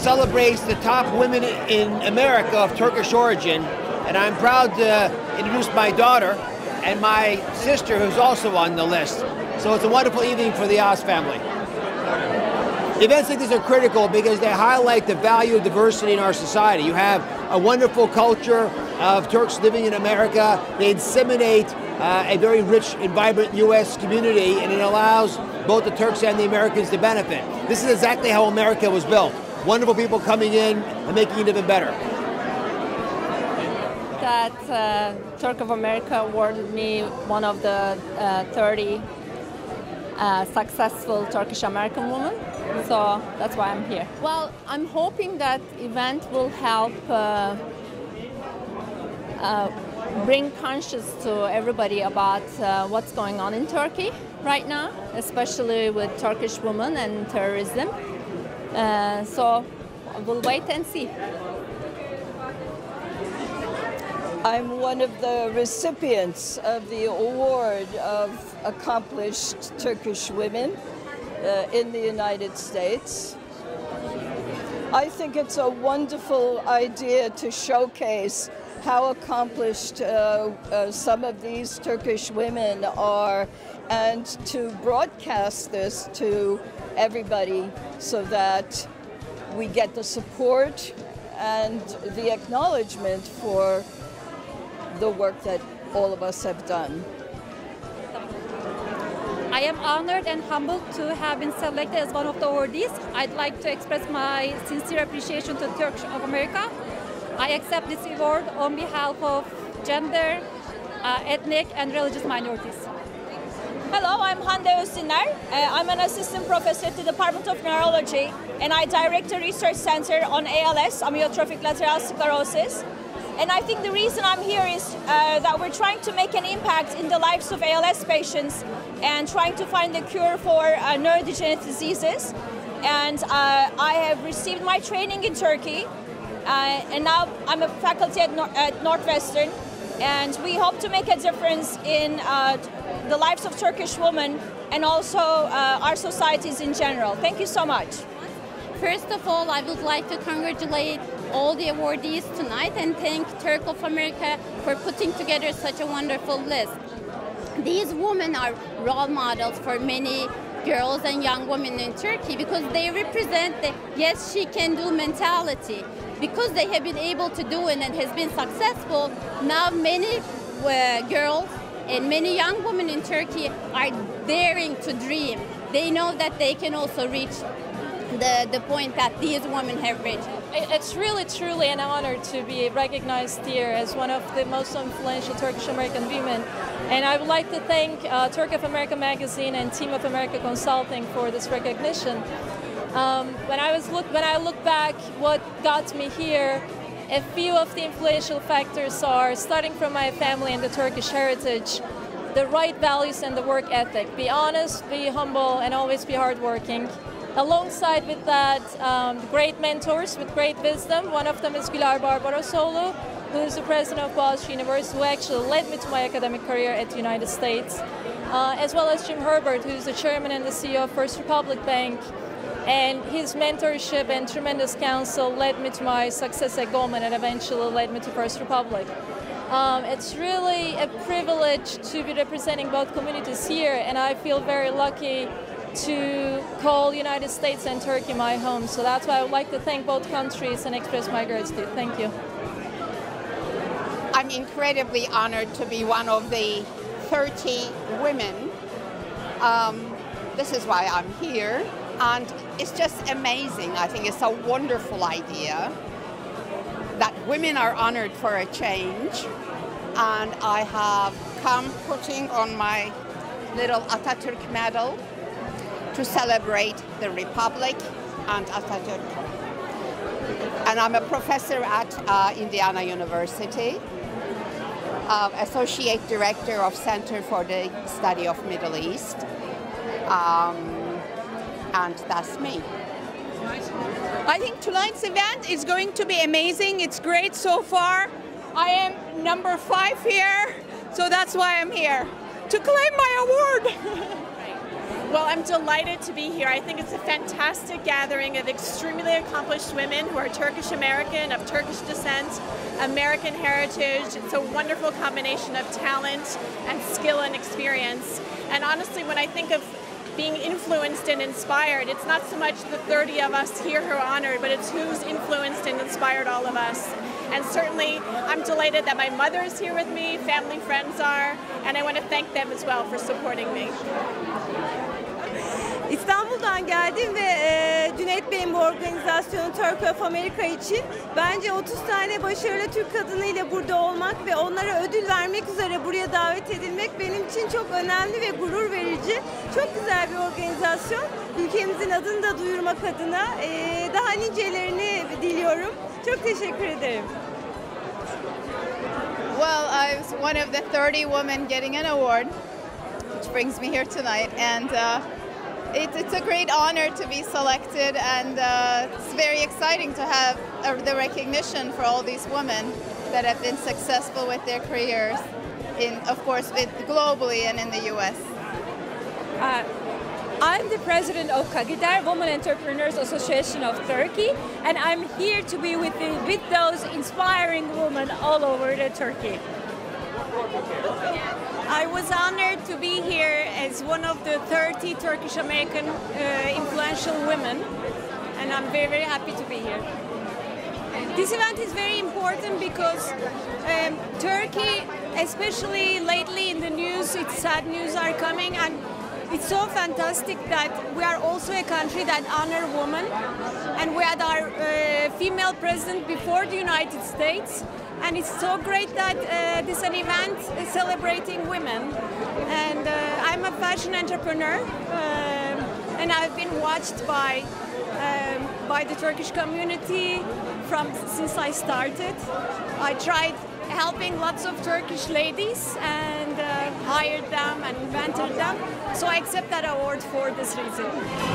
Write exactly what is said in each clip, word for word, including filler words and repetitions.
celebrates the top women in America of Turkish origin, and I'm proud to introduce my daughter and my sister, who's also on the list. So it's a wonderful evening for the Oz family. Events like this are critical because they highlight the value of diversity in our society. You have a wonderful culture of Turks living in America. They disseminate uh, a very rich and vibrant U S community, and it allows both the Turks and the Americans to benefit. This is exactly how America was built. Wonderful people coming in and making it even better. That uh, Turk of America awarded me one of the uh, thirty uh, successful Turkish-American women. So that's why I'm here. Well, I'm hoping that event will help uh, uh, bring conscious to everybody about uh, what's going on in Turkey right now, especially with Turkish women and terrorism. Uh, so we'll wait and see. I'm one of the recipients of the award of accomplished Turkish women uh, in the United States. I think it's a wonderful idea to showcase how accomplished uh, uh, some of these Turkish women are, and to broadcast this to everybody so that we get the support and the acknowledgement for the work that all of us have done. I am honored and humbled to have been selected as one of the awardees. I'd like to express my sincere appreciation to Turkish of America. I accept this award on behalf of gender, uh, ethnic and religious minorities. Hello, I'm Hamdi Ulukaya. Uh, I'm an assistant professor at the Department of Neurology, and I direct a research center on A L S, amyotrophic lateral sclerosis. And I think the reason I'm here is uh, that we're trying to make an impact in the lives of A L S patients and trying to find a cure for uh, neurodegenerative diseases. And uh, I have received my training in Turkey, uh, and now I'm a faculty at, Nor at Northwestern, and we hope to make a difference in uh, the lives of Turkish women and also uh, our societies in general. Thank you so much. First of all, I would like to congratulate all the awardees tonight and thank Turk of America for putting together such a wonderful list. These women are role models for many girls and young women in Turkey because they represent the yes, she can do mentality. Because they have been able to do it and has been successful, now many uh, girls and many young women in Turkey are daring to dream. They know that they can also reach the, the point that these women have reached. It's really, truly an honor to be recognized here as one of the most influential Turkish-American women. And I would like to thank uh, Turk of America magazine and Team of America Consulting for this recognition. Um, when I was look, when I look back, what got me here, a few of the influential factors are starting from my family and the Turkish heritage, the right values and the work ethic. Be honest, be humble, and always be hardworking. Alongside with that, um, great mentors with great wisdom. One of them is Güler Barbarosoğlu, who is the president of Boğaziçi University, who actually led me to my academic career at the United States, uh, as well as Jim Herbert, who is the chairman and the C E O of First Republic Bank. And his mentorship and tremendous counsel led me to my success at Goldman and eventually led me to First Republic. Um, it's really a privilege to be representing both communities here, and I feel very lucky to call United States and Turkey my home. So that's why I would like to thank both countries and express my gratitude. Thank you. I'm incredibly honored to be one of the thirty women. Um, this is why I'm here. And it's just amazing. I think it's a wonderful idea that women are honored for a change. And I have come putting on my little Atatürk medal to celebrate the Republic and Atatürk. And I'm a professor at uh, Indiana University, uh, Associate Director of Center for the Study of Middle East. Um, and that's me. I think tonight's event is going to be amazing. It's great so far. I am number five here, so that's why I'm here, to claim my award. Well, I'm delighted to be here. I think it's a fantastic gathering of extremely accomplished women who are Turkish-American, of Turkish descent, American heritage. It's a wonderful combination of talent and skill and experience. And honestly, when I think of being influenced and inspired, it's not so much the thirty of us here who are honored, but it's who's influenced and inspired all of us. And certainly, I'm delighted that my mother is here with me, family, friends are, and I want to thank them as well for supporting me. İstanbul'dan geldim ve e, Cüneyt Bey'in bu organizasyonu Turkey of America için bence otuz tane başarılı Türk kadınıyla burada olmak ve onlara ödül vermek üzere buraya davet edilmek benim için çok önemli ve gurur verici. Çok güzel bir organizasyon. Ülkemizin adını da duyurmak adına e, daha nicelerini diliyorum. Çok teşekkür ederim. Well, I was one of the thirty women getting an award, which brings me here tonight, and uh, it, it's a great honor to be selected, and uh, it's very exciting to have uh, the recognition for all these women that have been successful with their careers, in, of course, with, globally and in the U S. Uh, I'm the president of KAGIDER, Women Entrepreneurs Association of Turkey, and I'm here to be with, the, with those inspiring women all over the Turkey. I was honored to be here as one of the thirty Turkish-American uh, influential women, and I'm very, very happy to be here. This event is very important because um, Turkey, especially lately in the news, it's sad news are coming, and it's so fantastic that we are also a country that honor women, and we had our uh, female president before the United States, and it's so great that uh, this is an event celebrating women. And uh, I'm a fashion entrepreneur, um, and I've been watched by um, by the Turkish community from since I started. I tried helping lots of Turkish ladies and uh, hired them and invented them. So I accept that award for this reason.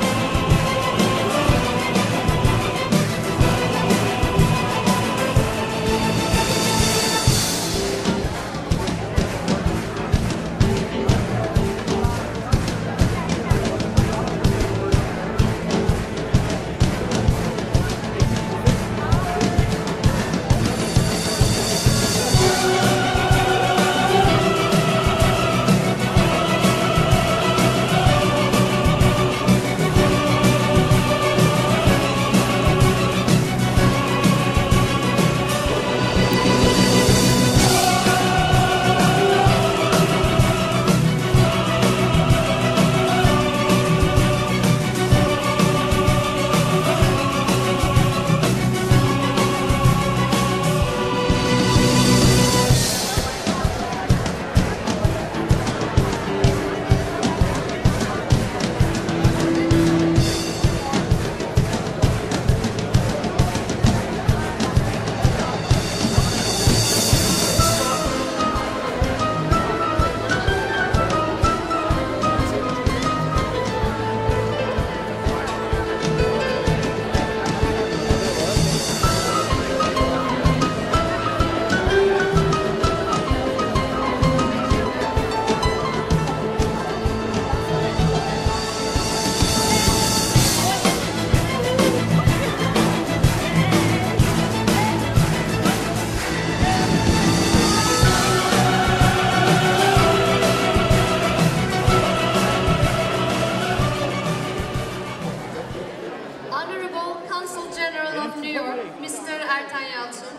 Ertan Yalçın,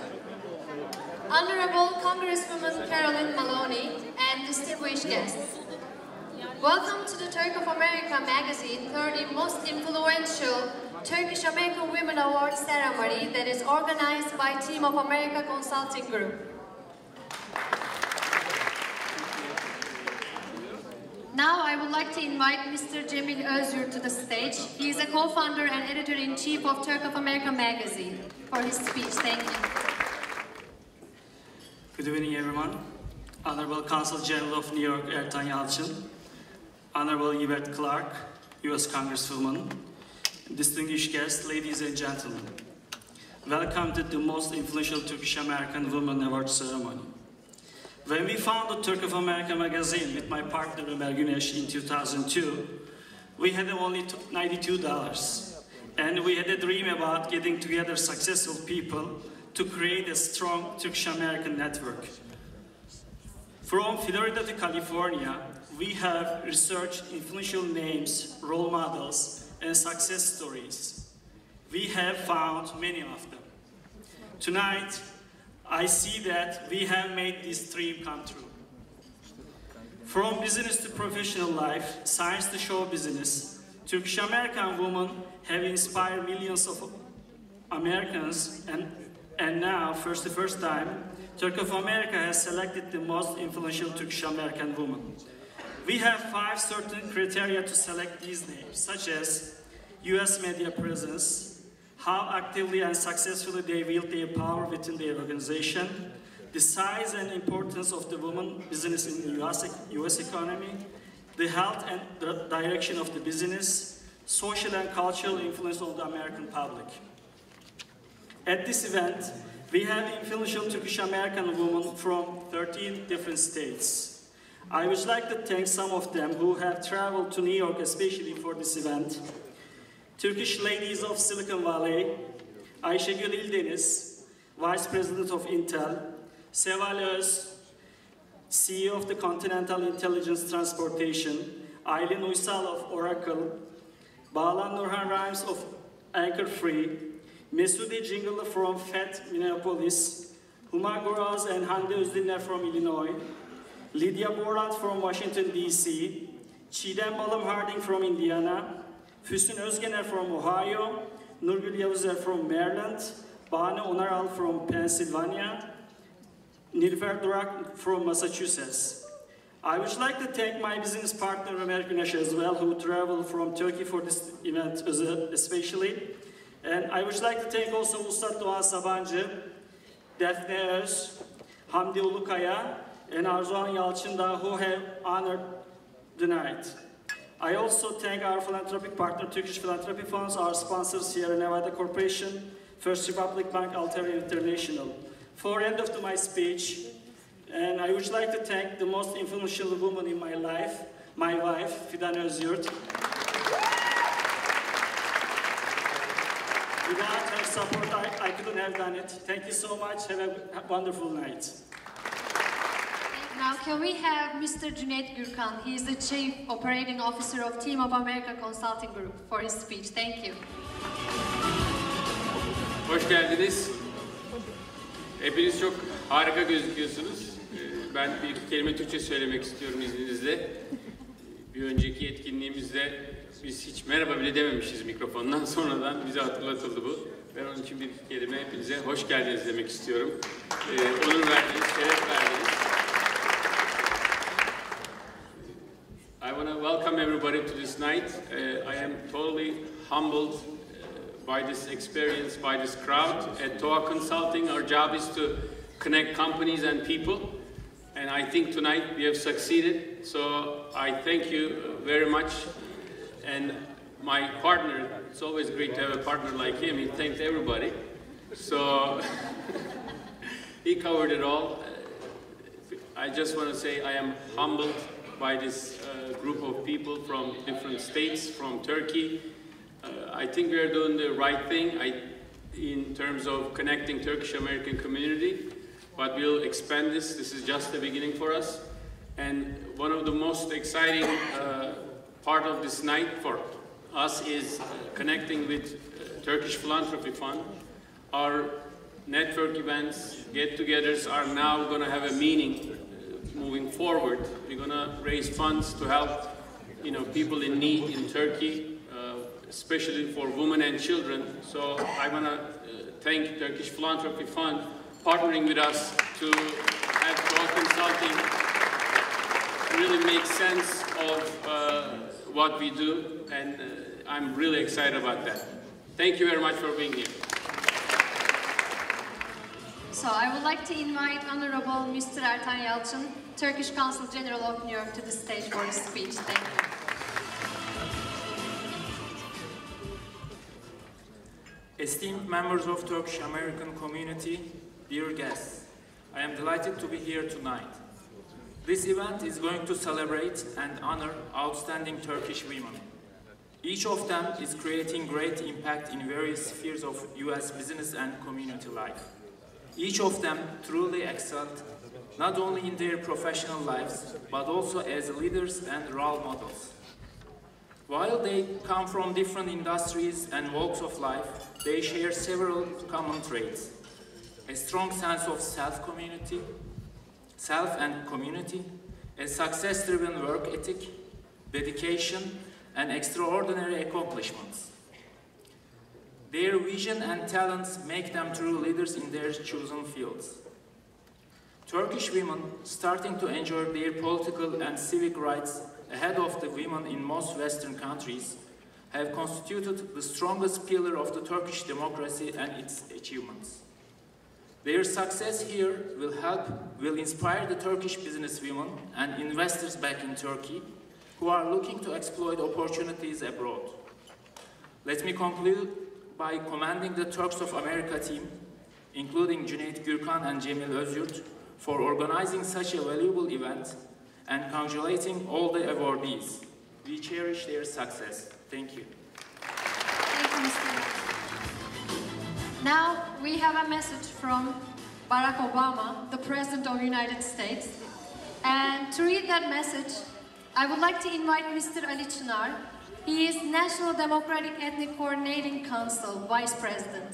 Honorable Congresswoman Carolyn Maloney, and distinguished guests. Welcome to the Turkish-American magazine thirty Most Influential Turkish-American Women Award ceremony that is organized by Team of America Consulting Group. Now I would like to invite Mister Cemil Özgür to the stage. He is a co-founder and editor-in-chief of Turkish-American magazine for his speech. Thank you. Good evening, everyone. Honorable Consul General of New York, Ertan Yalçın, Honorable Yvette Clarke, U S Congresswoman, distinguished guests, ladies and gentlemen. Welcome to the most influential Turkish-American Women Award ceremony. When we founded Turkish-American magazine with my partner Ömer Güneş in two thousand two, we had only ninety-two dollars. And we had a dream about getting together successful people to create a strong Turkish-American network. From Florida to California, we have researched influential names, role models, and success stories. We have found many of them. Tonight, I see that we have made this dream come true. From business to professional life, science to show business, Turkish-American women have inspired millions of Americans, and, and now, for the first time, Turkey of America has selected the most influential Turkish-American woman. We have five certain criteria to select these names, such as U S media presence, how actively and successfully they wield their power within their organization, the size and importance of the woman business in the U S, U S economy, the health and the direction of the business, social and cultural influence on the American public. At this event, we have influential Turkish-American women from thirteen different states. I would like to thank some of them who have traveled to New York especially for this event. Turkish ladies of Silicon Valley, Ayşegül İldeniz, Vice President of Intel, Seval Öz, C E O of the Continental Intelligence Transportation, Aylin Uysal of Oracle, Bağlan Nurhan Rhymes of Anchor Free, Mesude Jingle from F E T Minneapolis, Huma Goraz and Hande Özdinler from Illinois, Lydia Borat from Washington, D C, Çiğdem Balım Harding from Indiana, Füsun Özgener from Ohio, Nurgül Yavuzer from Maryland, Banu Onaral from Pennsylvania, Nilüfer Durak from Massachusetts. I would like to thank my business partner, American Ash, as well, who traveled from Turkey for this event especially. And I would like to thank also Vuslat Doğan Sabancı, Defne Öz, Hamdi Ulukaya, and Arzuhan Yalçındağ, who have honored the night. I also thank our philanthropic partner, Turkish Philanthropy Funds, our sponsors, Sierra Nevada Corporation, First Republic Bank, Altera International. For end of my speech, and I would like to thank the most influential woman in my life, my wife, Fidan Özyurt. Without her support, I, I couldn't have done it. Thank you so much. Have a wonderful night. Now, can we have Mister Cüneyt Gürkan? He is the Chief Operating Officer of Team of America Consulting Group for his speech. Thank you. Hoş geldiniz. Hepiniz çok harika gözüküyorsunuz. Ben bir iki kelime Türkçe söylemek istiyorum izninizle. Bir önceki etkinliğimizde biz hiç merhaba bile dememişiz mikrofondan, sonradan bize hatırlatıldı bu. Ben onun için bir iki kelime hepinize hoş geldiniz demek istiyorum. Ee, onur verdiniz, şeref verdiniz. I want to welcome everybody to this night. Uh, I am totally humbled by this experience, by this crowd. At T O A Consulting, our job is to connect companies and people. And I think tonight we have succeeded. So I thank you very much. And my partner, it's always great to have a partner like him. He thanked everybody. So he covered it all. I just want to say I am humbled by this uh, group of people from different states, from Turkey. Uh, I think we are doing the right thing I, in terms of connecting Turkish-American community, but we'll expand this. This is just the beginning for us. And one of the most exciting uh, part of this night for us is uh, connecting with uh, Turkish Philanthropy Fund. Our network events, get-togethers are now going to have a meaning uh, moving forward. We're going to raise funds to help, you know, people in need in Turkey, especially for women and children. So I want to uh, thank Turkish Philanthropy Fund partnering with us to have T O A Consulting really make sense of uh, what we do, and uh, I'm really excited about that. Thank you very much for being here. So I would like to invite Honorable Mister Ertan Yalçın, Turkish Consul General of New York, to the stage for his speech. Thank you. Esteemed members of Turkish-American community, dear guests, I am delighted to be here tonight. This event is going to celebrate and honor outstanding Turkish women. Each of them is creating great impact in various spheres of U S business and community life. Each of them truly excelled, not only in their professional lives, but also as leaders and role models. While they come from different industries and walks of life, they share several common traits: a strong sense of self-community, self and community, a success-driven work ethic, dedication, and extraordinary accomplishments. Their vision and talents make them true leaders in their chosen fields. Turkish women, starting to enjoy their political and civic rights ahead of the women in most Western countries, have constituted the strongest pillar of the Turkish democracy and its achievements. Their success here will help, will inspire the Turkish businesswomen and investors back in Turkey who are looking to exploit opportunities abroad. Let me conclude by commending the Turks of America team, including Cüneyt Gürkan and Cemil Özyurt, for organizing such a valuable event and congratulating all the awardees. We cherish their success. Thank you. Thank you, Mister Now we have a message from Barack Obama, the President of the United States. And to read that message, I would like to invite Mister Ali Çınar. He is National Democratic Ethnic Coordinating Council Vice President.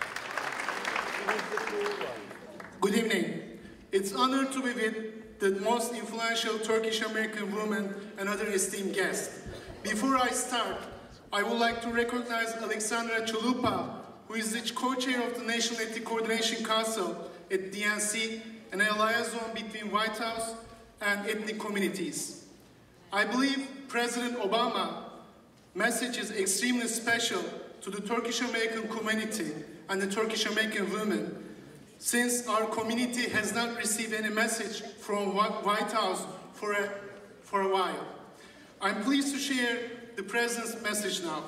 Good evening. It's an honor to be with the most influential Turkish-American women and other esteemed guests. Before I start, I would like to recognize Alexandra Chalupa, who is the co-chair of the National Ethnic Coordination Council at D N C, and a liaison between White House and ethnic communities. I believe President Obama's message is extremely special to the Turkish-American community and the Turkish-American women, since our community has not received any message from White House for a, for a while. I'm pleased to share the President's message now.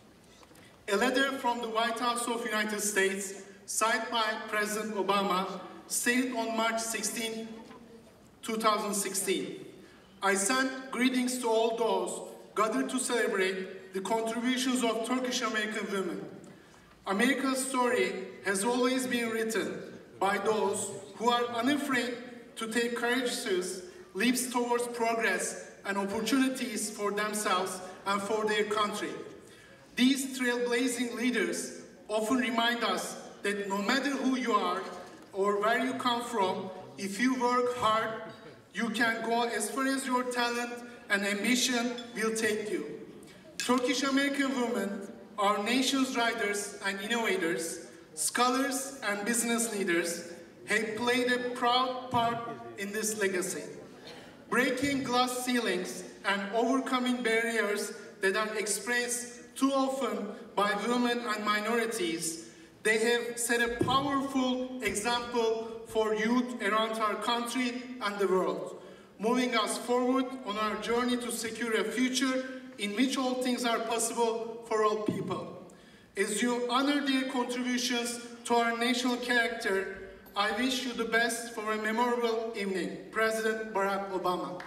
A letter from the White House of the United States, signed by President Obama, stated on March sixteenth, two thousand sixteen. I send greetings to all those gathered to celebrate the contributions of Turkish-American women. America's story has always been written by those who are unafraid to take courageous leaps towards progress and opportunities for themselves and for their country. These trailblazing leaders often remind us that no matter who you are or where you come from, if you work hard, you can go as far as your talent and ambition will take you. Turkish-American women are nation's writers and innovators, scholars and business leaders, have played a proud part in this legacy. Breaking glass ceilings and overcoming barriers that are expressed too often by women and minorities, they have set a powerful example for youth around our country and the world, moving us forward on our journey to secure a future in which all things are possible for all people. As you honor their contributions to our national character, I wish you the best for a memorable evening. President Barack Obama.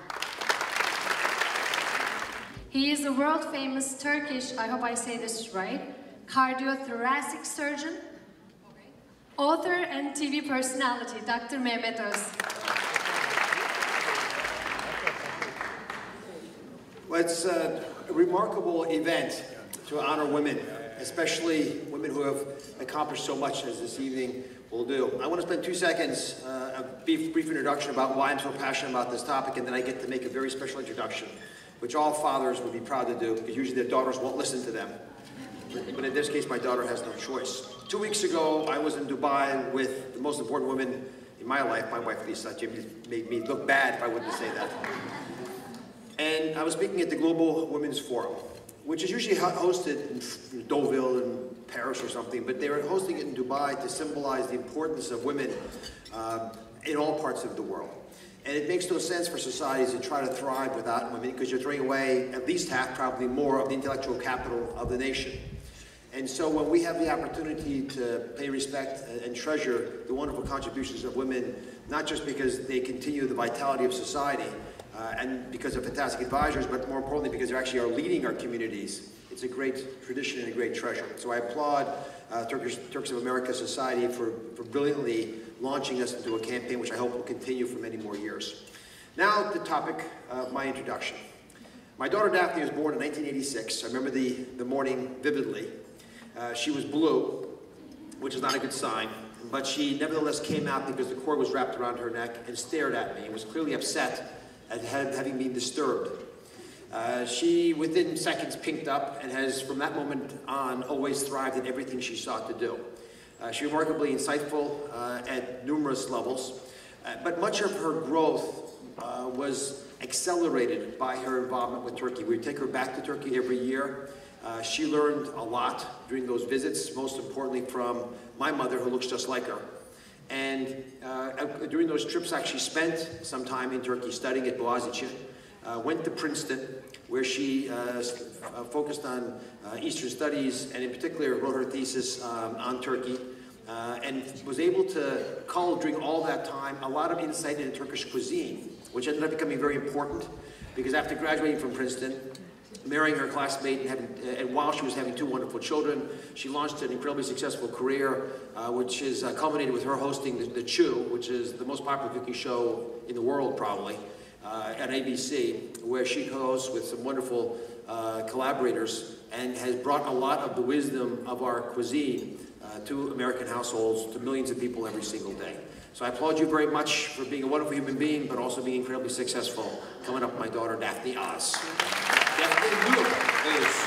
He is a world-famous Turkish, I hope I say this right, cardiothoracic surgeon, author and T V personality, Doctor Mehmet Oz. Well, it's a remarkable event to honor women, especially women who have accomplished so much as this evening will do. I want to spend two seconds, uh, a brief, brief introduction about why I'm so passionate about this topic, and then I get to make a very special introduction, which all fathers would be proud to do, because usually their daughters won't listen to them. But in this case, my daughter has no choice. Two weeks ago, I was in Dubai with the most important woman in my life, my wife Lisa. Jimmy made me look bad if I wouldn't say that. And I was speaking at the Global Women's Forum, which is usually hosted in Deauville in Paris or something, but they were hosting it in Dubai to symbolize the importance of women uh, in all parts of the world. And it makes no sense for societies to try to thrive without women, because you're throwing away at least half, probably more, of the intellectual capital of the nation. And so when we have the opportunity to pay respect and treasure the wonderful contributions of women, not just because they continue the vitality of society, uh, and because of fantastic advisors, but more importantly because they actually are leading our communities It's a great tradition and a great treasure. So I applaud uh, Turkish, Turks of America Society for, for brilliantly launching us into a campaign which I hope will continue for many more years. Now the topic of my introduction. My daughter Daphne was born in nineteen eighty-six. I remember the, the morning vividly. Uh, she was blue, which is not a good sign, but she nevertheless came out because the cord was wrapped around her neck and stared at me and was clearly upset at having been disturbed. Uh, she, within seconds, pinked up and has, from that moment on, always thrived in everything she sought to do. Uh, she was remarkably insightful uh, at numerous levels, uh, but much of her growth uh, was accelerated by her involvement with Turkey. We would take her back to Turkey every year. Uh, she learned a lot during those visits, most importantly from my mother, who looks just like her. And uh, during those trips, I actually spent some time in Turkey studying at Boğaziçi. Uh, went to Princeton, where she uh, uh, focused on uh, Eastern studies, and in particular wrote her thesis um, on Turkey, uh, and was able to cull during all that time a lot of insight into Turkish cuisine, which ended up becoming very important, because after graduating from Princeton, marrying her classmate, and, having, uh, and while she was having two wonderful children, she launched an incredibly successful career, uh, which is uh, culminated with her hosting the, the Chew, which is the most popular cooking show in the world, probably. Uh, at A B C, where she co-hosts with some wonderful uh, collaborators and has brought a lot of the wisdom of our cuisine uh, to American households, to millions of people every single day. So I applaud you very much for being a wonderful human being, but also being incredibly successful. Coming up, my daughter, Daphne Oz. Daphne Oz.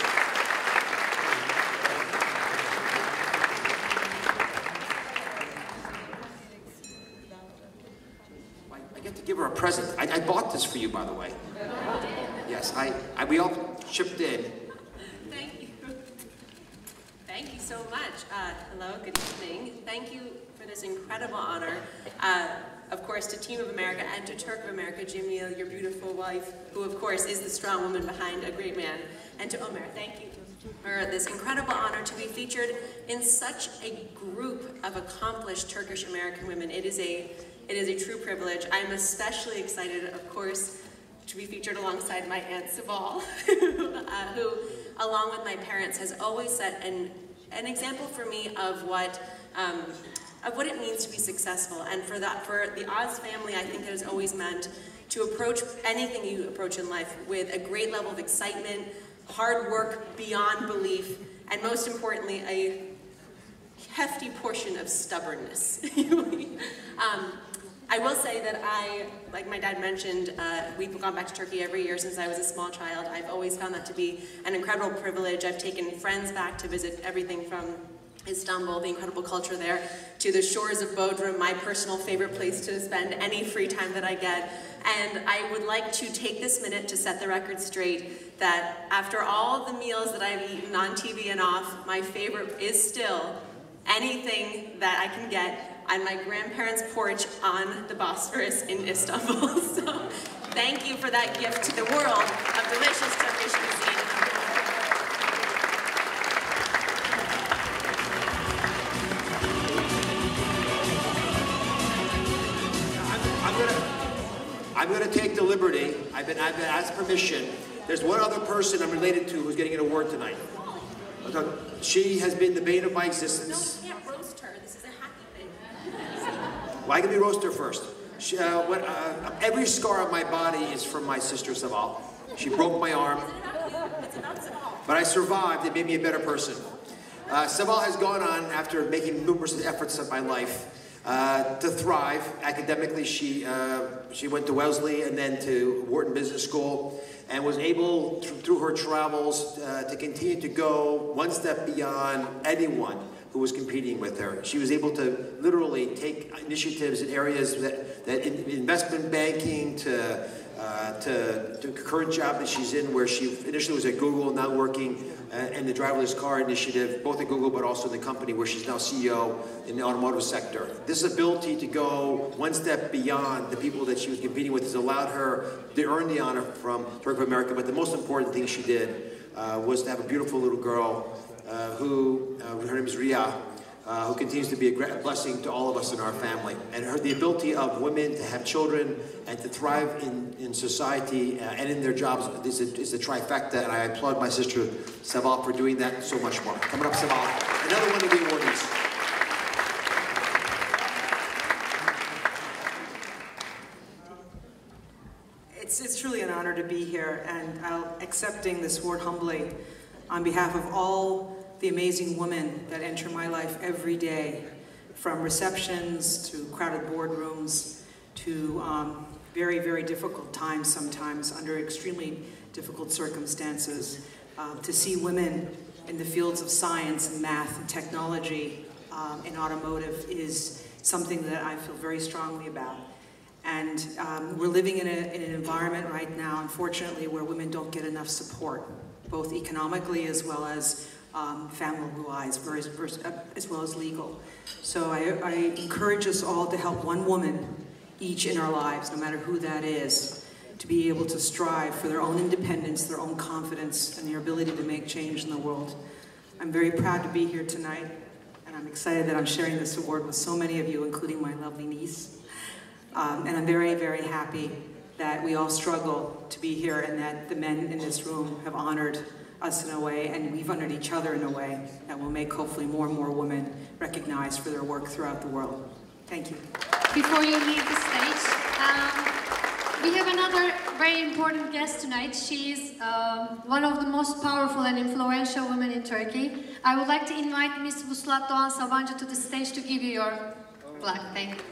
Give her a present. I, I bought this for you, by the way. Yes, I, I we all chipped in. Thank you. Thank you so much. Uh, hello, good evening. Thank you for this incredible honor. Uh, of course, to Team of America and to Turk of America, Jamil, your beautiful wife, who of course is the strong woman behind a great man. And to Omer, thank you for this incredible honor to be featured in such a group of accomplished Turkish-American women. It is a It is a true privilege. I'm especially excited, of course, to be featured alongside my Aunt Sabal, uh, who, along with my parents, has always set an, an example for me of what, um, of what it means to be successful. And for, that, for the Oz family, I think that has always meant to approach anything you approach in life with a great level of excitement, hard work beyond belief, and most importantly, a hefty portion of stubbornness. um, I will say that I, like my dad mentioned, uh, we've gone back to Turkey every year since I was a small child. I've always found that to be an incredible privilege. I've taken friends back to visit everything from Istanbul, the incredible culture there, to the shores of Bodrum, my personal favorite place to spend any free time that I get. And I would like to take this minute to set the record straight that after all the meals that I've eaten on T V and off, my favorite is still anything that I can get on my grandparents' porch on the Bosphorus in Istanbul. So thank you for that gift to the world of delicious Turkish cuisine. I'm, I'm gonna, I'm gonna take the liberty. I've been, I've been asked permission. There's one other person I'm related to who's getting an award tonight. She has been the bane of my existence. No, you can't roast her. This is a happy thing. Why can we roast her first? She, uh, what, uh, every scar on my body is from my sister Sabal. She broke my arm, but I survived. It made me a better person. Uh, Sabal has gone on, after making numerous efforts of my life, uh, to thrive. Academically, she, uh, she went to Wellesley and then to Wharton Business School, and was able, th through her travels, uh, to continue to go one step beyond anyone who was competing with her. She was able to literally take initiatives in areas that, that in investment banking to, uh, to, to the current job that she's in, where she initially was at Google, now working uh, in the driverless car initiative, both at Google but also in the company where she's now C E O in the automotive sector. This ability to go one step beyond the people that she was competing with has allowed her to earn the honor from Turk of America, but the most important thing she did uh, was to have a beautiful little girl uh, who, uh, her name is Ria, uh, who continues to be a great blessing to all of us in our family. And her, the ability of women to have children and to thrive in, in society uh, and in their jobs is a, is a trifecta, and I applaud my sister Seval for doing that and so much more. Coming up, Seval, another one of the awardees. It's, it's truly an honor to be here, and I'll, accepting this award humbly on behalf of all the amazing women that enter my life every day, from receptions to crowded boardrooms to um, very, very difficult times sometimes under extremely difficult circumstances. Uh, to see women in the fields of science and math and technology um, and automotive is something that I feel very strongly about. And um, we're living in, a, in an environment right now, unfortunately, where women don't get enough support, both economically as well as um, family-wise, as well as legal. So I, I encourage us all to help one woman each in our lives, no matter who that is, to be able to strive for their own independence, their own confidence, and their ability to make change in the world. I'm very proud to be here tonight, and I'm excited that I'm sharing this award with so many of you, including my lovely niece. Um, and I'm very, very happy that we all struggle to be here and that the men in this room have honored us in a way, and we've honored each other in a way that will make hopefully more and more women recognized for their work throughout the world. Thank you. Before you leave the stage, um, we have another very important guest tonight. She is um, one of the most powerful and influential women in Turkey. I would like to invite Miss Vuslat Doğan Sabancı to the stage to give you your plaque. Thank you.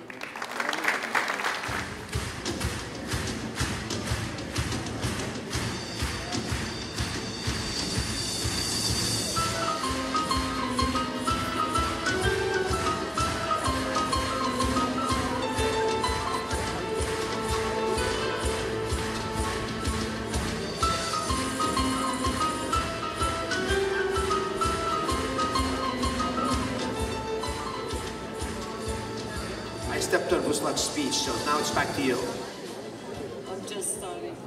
Stepped on Vuslat's speech, so now it's back to you. I'm just starting.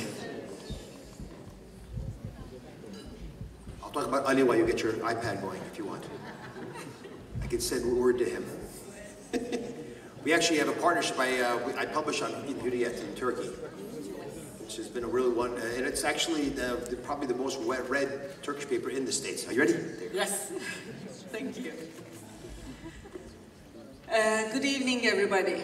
I'll talk about Ali while you get your iPad going, if you want. I can send a word to him. We actually have a partnership. I, uh, I publish on Hurriyet in Turkey, which has been a really one, uh, and it's actually the, the, probably the most read Turkish paper in the States. Are you ready? Yes. Thank you. Uh, good evening, everybody.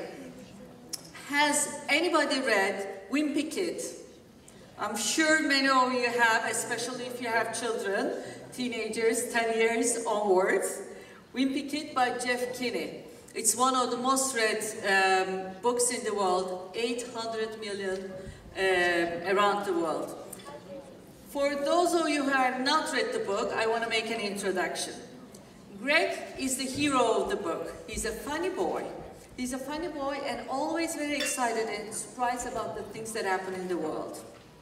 Has anybody read Wimpy Kid? I'm sure many of you have, especially if you have children, teenagers, ten years onwards. Wimpy Kid by Jeff Kinney. It's one of the most read um, books in the world, eight hundred million uh, around the world. For those of you who have not read the book, I want to make an introduction. Greg is the hero of the book. He's a funny boy. He's a funny boy and always very excited and surprised about the things that happen in the world.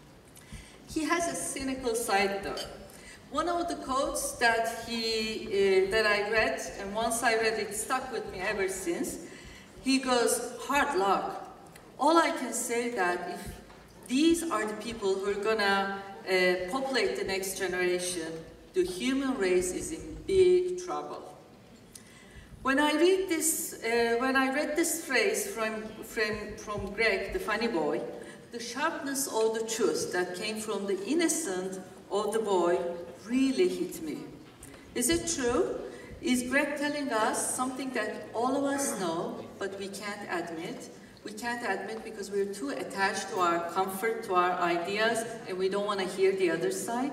He has a cynical side though. One of the quotes that, he, uh, that I read, and once I read it, stuck with me ever since, he goes, hard luck. All I can say that if these are the people who are gonna uh, populate the next generation, the human race is in big trouble. When I read this, uh, when I read this phrase from, from, from Greg, the funny boy, the sharpness of the truth that came from the innocence of the boy really hit me. Is it true? Is Greg telling us something that all of us know, but we can't admit? We can't admit because we're too attached to our comfort, to our ideas, and we don't want to hear the other side?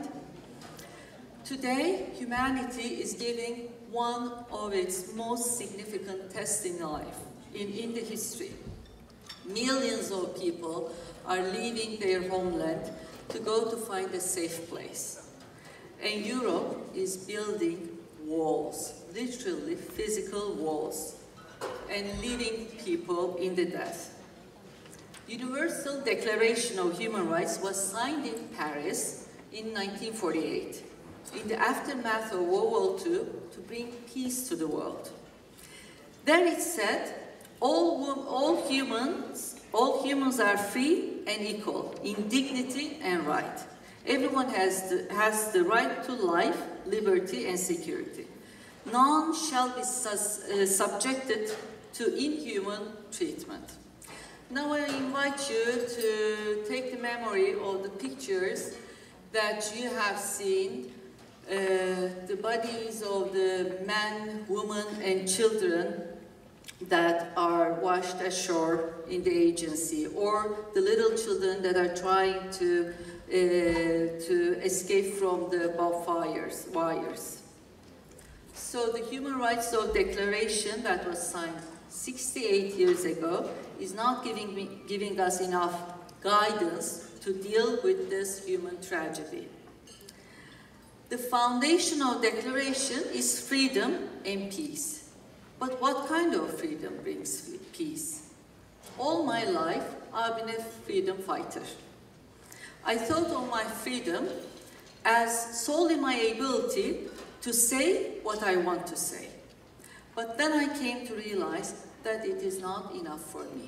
Today, humanity is giving one of its most significant tests in life, in, in the history. Millions of people are leaving their homeland to go to find a safe place. And Europe is building walls, literally physical walls, and leaving people in the death. Universal Declaration of Human Rights was signed in Paris in nineteen forty-eight. In the aftermath of World War Two, to bring peace to the world. There it said, all, all, humans, all humans are free and equal in dignity and right. Everyone has the, has the right to life, liberty, and security. none shall be sus uh, subjected to inhuman treatment. Now I invite you to take the memory of the pictures that you have seen, uh, the bodies of the men, women, and children that are washed ashore in the agency, or the little children that are trying to, uh, to escape from the bonfires, wires. So the Human Rights Declaration that was signed sixty-eight years ago is not giving, me, giving us enough guidance to deal with this human tragedy. The foundation of the declaration is freedom and peace. But what kind of freedom brings peace? All my life, I've been a freedom fighter. I thought of my freedom as solely my ability to say what I want to say. But then I came to realize that it is not enough for me.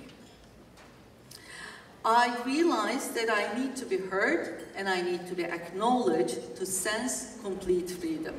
I realized that I need to be heard and I need to be acknowledged to sense complete freedom.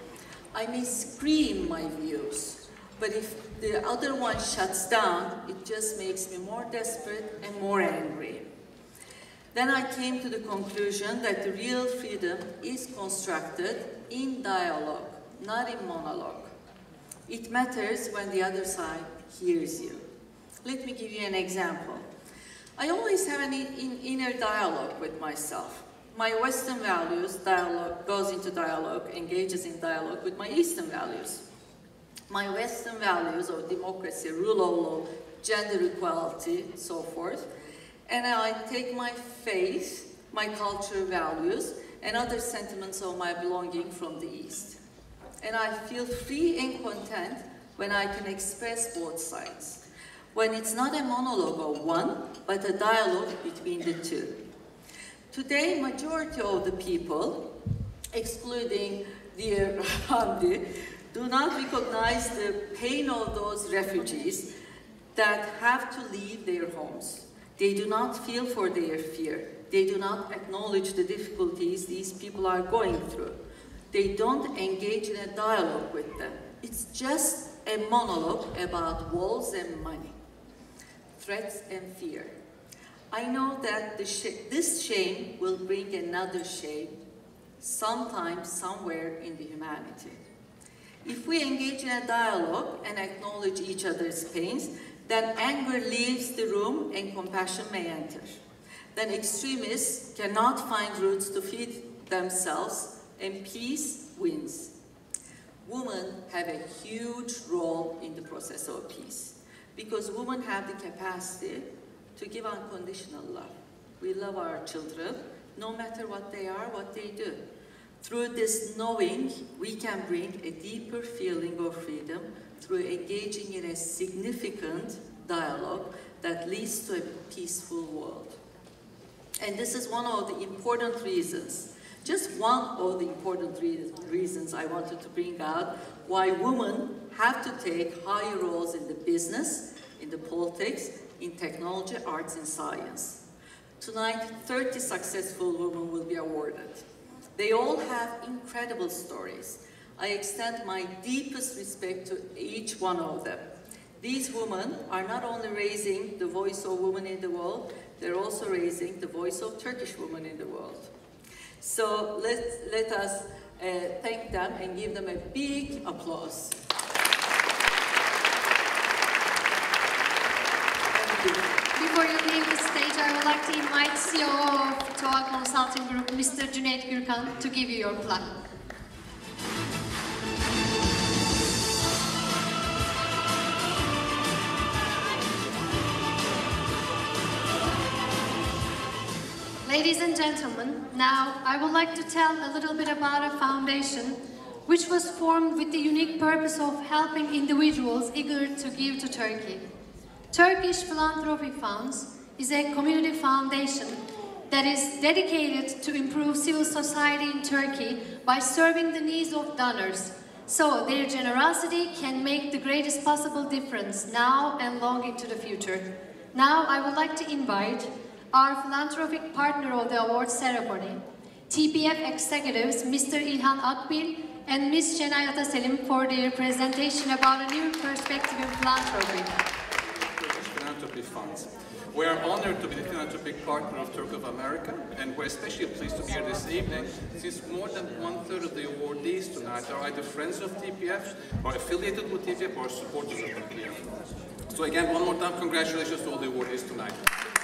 I may scream my views, but if the other one shuts down, it just makes me more desperate and more angry. Then I came to the conclusion that the real freedom is constructed in dialogue, not in monologue. It matters when the other side hears you. Let me give you an example. I always have an in, in, inner dialogue with myself. My Western values dialogue, goes into dialogue, engages in dialogue with my Eastern values. My Western values of democracy, rule of law, gender equality, so forth. And I take my faith, my cultural values, and other sentiments of my belonging from the East. And I feel free and content when I can express both sides. When it's not a monologue of one, but a dialogue between the two. Today, majority of the people, excluding dear Hamdi, do not recognize the pain of those refugees that have to leave their homes. They do not feel for their fear. They do not acknowledge the difficulties these people are going through. They don't engage in a dialogue with them. It's just a monologue about walls and money, threats and fear. I know that the sh this shame will bring another shame sometime, somewhere in the humanity. If we engage in a dialogue and acknowledge each other's pains, then anger leaves the room and compassion may enter. Then extremists cannot find roots to feed themselves and peace wins. Women have a huge role in the process of peace because women have the capacity to give unconditional love. We love our children no matter what they are, what they do. Through this knowing, we can bring a deeper feeling of freedom through engaging in a significant dialogue that leads to a peaceful world. And this is one of the important reasons, just one of the important re reasons I wanted to bring out why women have to take higher roles in the business, in the politics, in technology, arts, and science. Tonight, thirty successful women will be awarded. They all have incredible stories. I extend my deepest respect to each one of them. These women are not only raising the voice of women in the world, they're also raising the voice of Turkish women in the world. So let, let us uh, thank them and give them a big applause. Before you leave the stage, I would like to invite C E O of T O A Consulting Group, Mister Cüneyt Gürkan, to give you your plaque. Ladies and gentlemen, now I would like to tell a little bit about a foundation which was formed with the unique purpose of helping individuals eager to give to Turkey. Turkish Philanthropy Funds is a community foundation that is dedicated to improve civil society in Turkey by serving the needs of donors, so their generosity can make the greatest possible difference now and long into the future. Now I would like to invite our philanthropic partner of the award ceremony, T P F executives Mister İlhan Akbil and Miz Şenay Ataselim for their presentation about a new perspective in philanthropy. Turkish Philanthropy Funds. We are honored to be the philanthropic partner of Turkey of America, and we're especially pleased to be here this evening since more than one-third of the awardees tonight are either friends of T P F, or affiliated with T P F, or supporters of T P F. So again, one more time, congratulations to all the awardees tonight.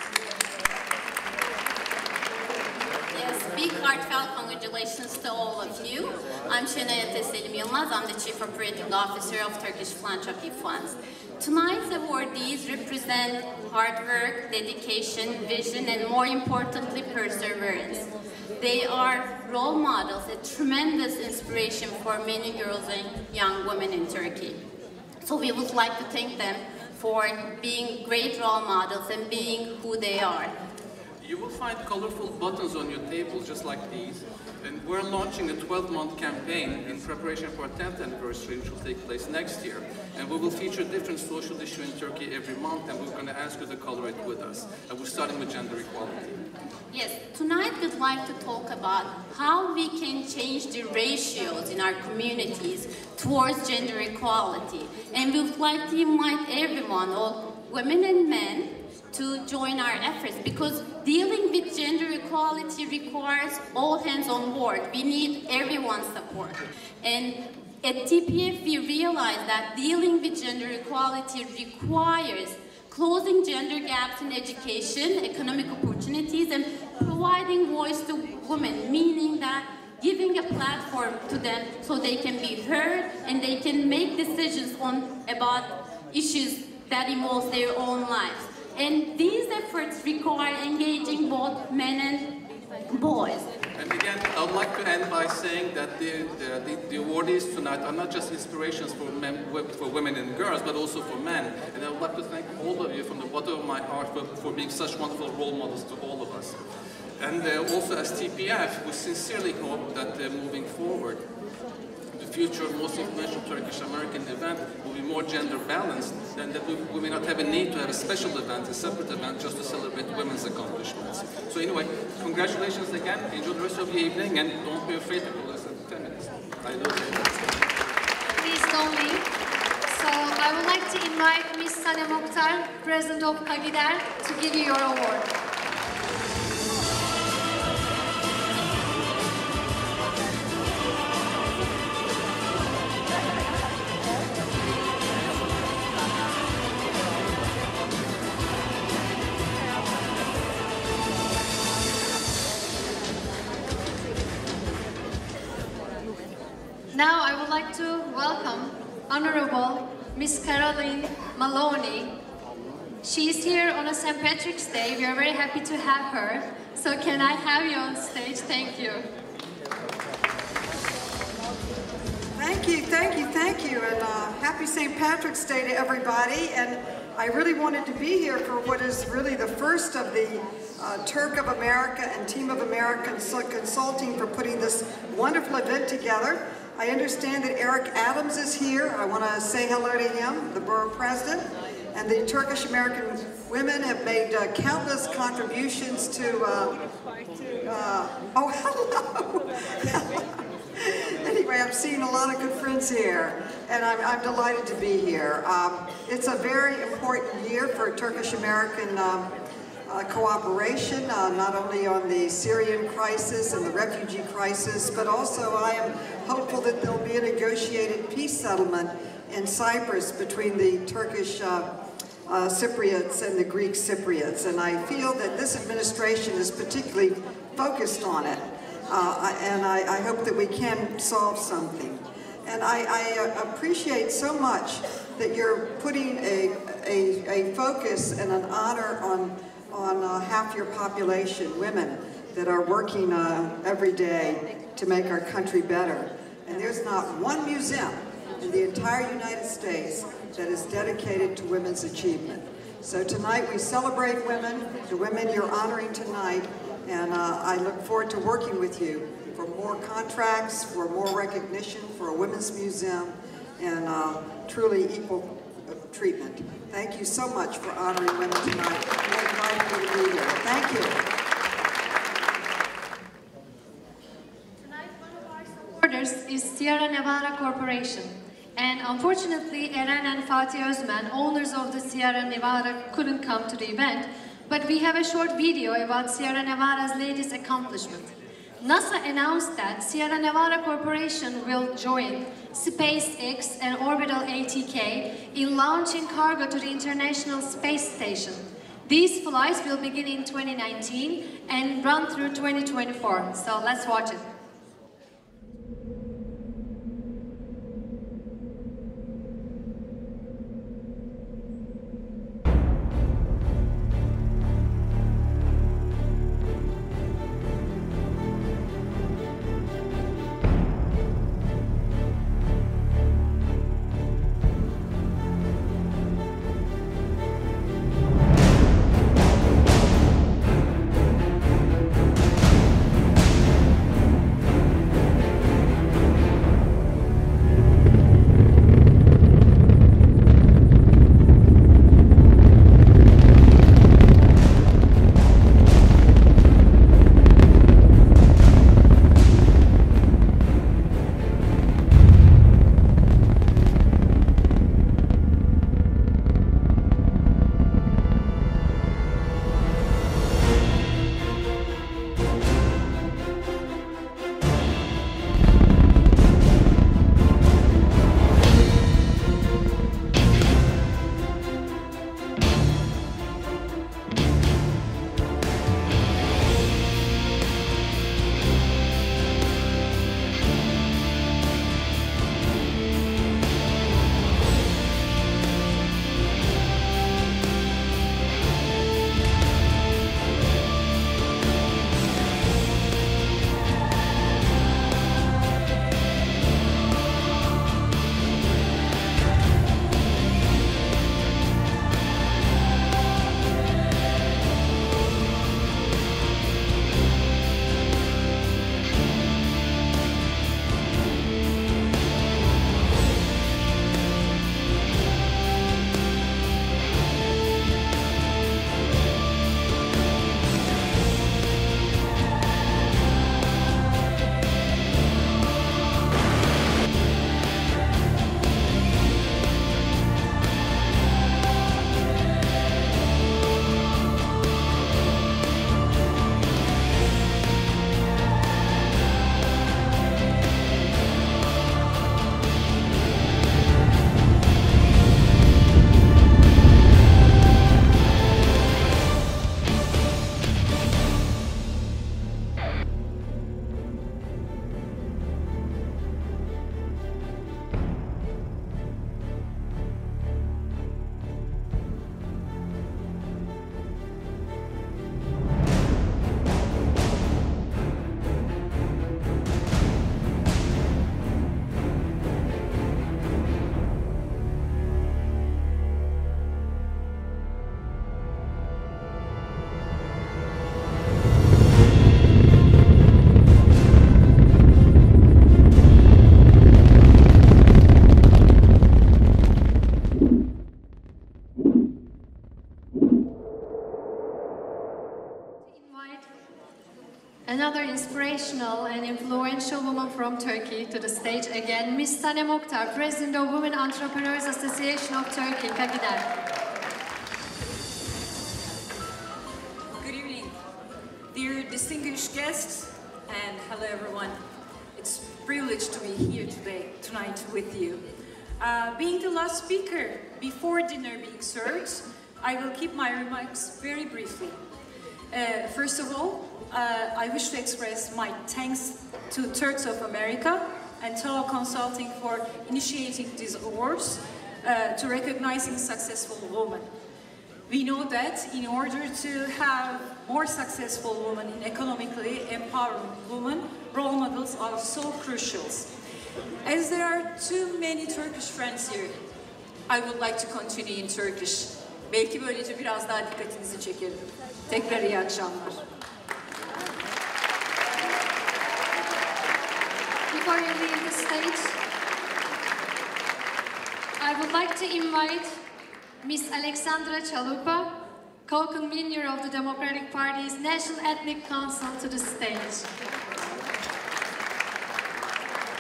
Yes, big heartfelt congratulations to all of you. I'm Şenay Ataselim Yılmaz. I'm the Chief Operating Officer of Turkish Philanthropy Funds. Tonight's awardees represent hard work, dedication, vision, and more importantly, perseverance. They are role models, a tremendous inspiration for many girls and young women in Turkey. So we would like to thank them for being great role models and being who they are. You will find colorful buttons on your tables just like these, and we're launching a twelve-month campaign in preparation for our tenth anniversary, which will take place next year. And we will feature different social issues in Turkey every month, and we're going to ask you to color it with us. And we're starting with gender equality. Yes, tonight we'd like to talk about how we can change the ratios in our communities towards gender equality. And we would like to invite everyone, all women and men, to join our efforts, because dealing with gender equality requires all hands on board. We need everyone's support. And at T P F, we realize that dealing with gender equality requires closing gender gaps in education, economic opportunities, and providing voice to women, meaning that giving a platform to them so they can be heard and they can make decisions on about issues that involve their own lives. And these efforts require engaging both men and boys. And again, I would like to end by saying that the, the, the, the awardees tonight are not just inspirations for, men, for women and girls, but also for men. And I would like to thank all of you from the bottom of my heart for, for being such wonderful role models to all of us. And uh, also as T P F, we sincerely hope that uh, moving forward, the future most influential Turkish-American event will be more gender balanced, and that we, we may not have a need to have a special event, a separate event, just to celebrate women's accomplishments. So anyway, congratulations again, enjoy the rest of the evening, and don't be afraid to call us in ten minutes. I know Please don't leave. So I would like to invite Miz Sanem Oktar, President of KAGIDER, to give you your award. Now I would like to welcome Honorable Miz Carolyn Maloney. She is here on a Saint Patrick's Day. We are very happy to have her. So can I have you on stage? Thank you. Thank you, thank you, thank you, and uh, happy Saint Patrick's Day to everybody. And I really wanted to be here for what is really the first of the uh, Turk of America and Team of America Consulting for putting this wonderful event together. I understand that Eric Adams is here. I want to say hello to him, the borough president. And the Turkish-American women have made uh, countless contributions to, uh, uh, oh, hello. Anyway, I'm seeing a lot of good friends here, and I'm, I'm delighted to be here. Um, it's a very important year for Turkish-American um, uh, cooperation, uh, not only on the Syrian crisis and the refugee crisis, but also I am hopeful that there'll be a negotiated peace settlement in Cyprus between the Turkish uh, uh, Cypriots and the Greek Cypriots. And I feel that this administration is particularly focused on it. Uh, and I, I hope that we can solve something. And I, I uh, appreciate so much that you're putting a, a, a focus and an honor on, on uh, half your population, women, that are working uh, every day to make our country better. And there's not one museum in the entire United States that is dedicated to women's achievement. So tonight we celebrate women, the women you're honoring tonight, and uh, I look forward to working with you for more contracts, for more recognition, for a women's museum, and uh, truly equal treatment. Thank you so much for honoring women tonight. We're inviting you to be here. Thank you. Tonight, one of our Orders is Sierra Nevada Corporation. And unfortunately, Eren and Fatih Özmen, owners of the Sierra Nevada, couldn't come to the event, but we have a short video about Sierra Nevada's latest accomplishment. NASA announced that Sierra Nevada Corporation will join SpaceX and Orbital A T K in launching cargo to the International Space Station. These flights will begin in twenty nineteen and run through twenty twenty-four, so let's watch it. Another inspirational and influential woman from Turkey to the stage again, Miz Sanem Oktar, President of Women Entrepreneurs Association of Turkey, KAGIDER. Good evening, dear distinguished guests, and hello everyone. It's a privilege to be here today, tonight with you. Uh, being the last speaker before dinner being served, I will keep my remarks very briefly. Uh, first of all, uh, I wish to express my thanks to Turks of America and Tao Consulting for initiating these awards uh, to recognizing successful women. We know that in order to have more successful women in economically empowering women, role models are so crucial. As there are too many Turkish friends here, I would like to continue in Turkish. Belki böylece biraz daha dikkatinizi çekerim. Tekrar iyi akşamlar. Before you leave the stage, I would like to invite Miss Alexandra Chalupa, co-convener of the Democratic Party's National Ethnic Council, to the stage.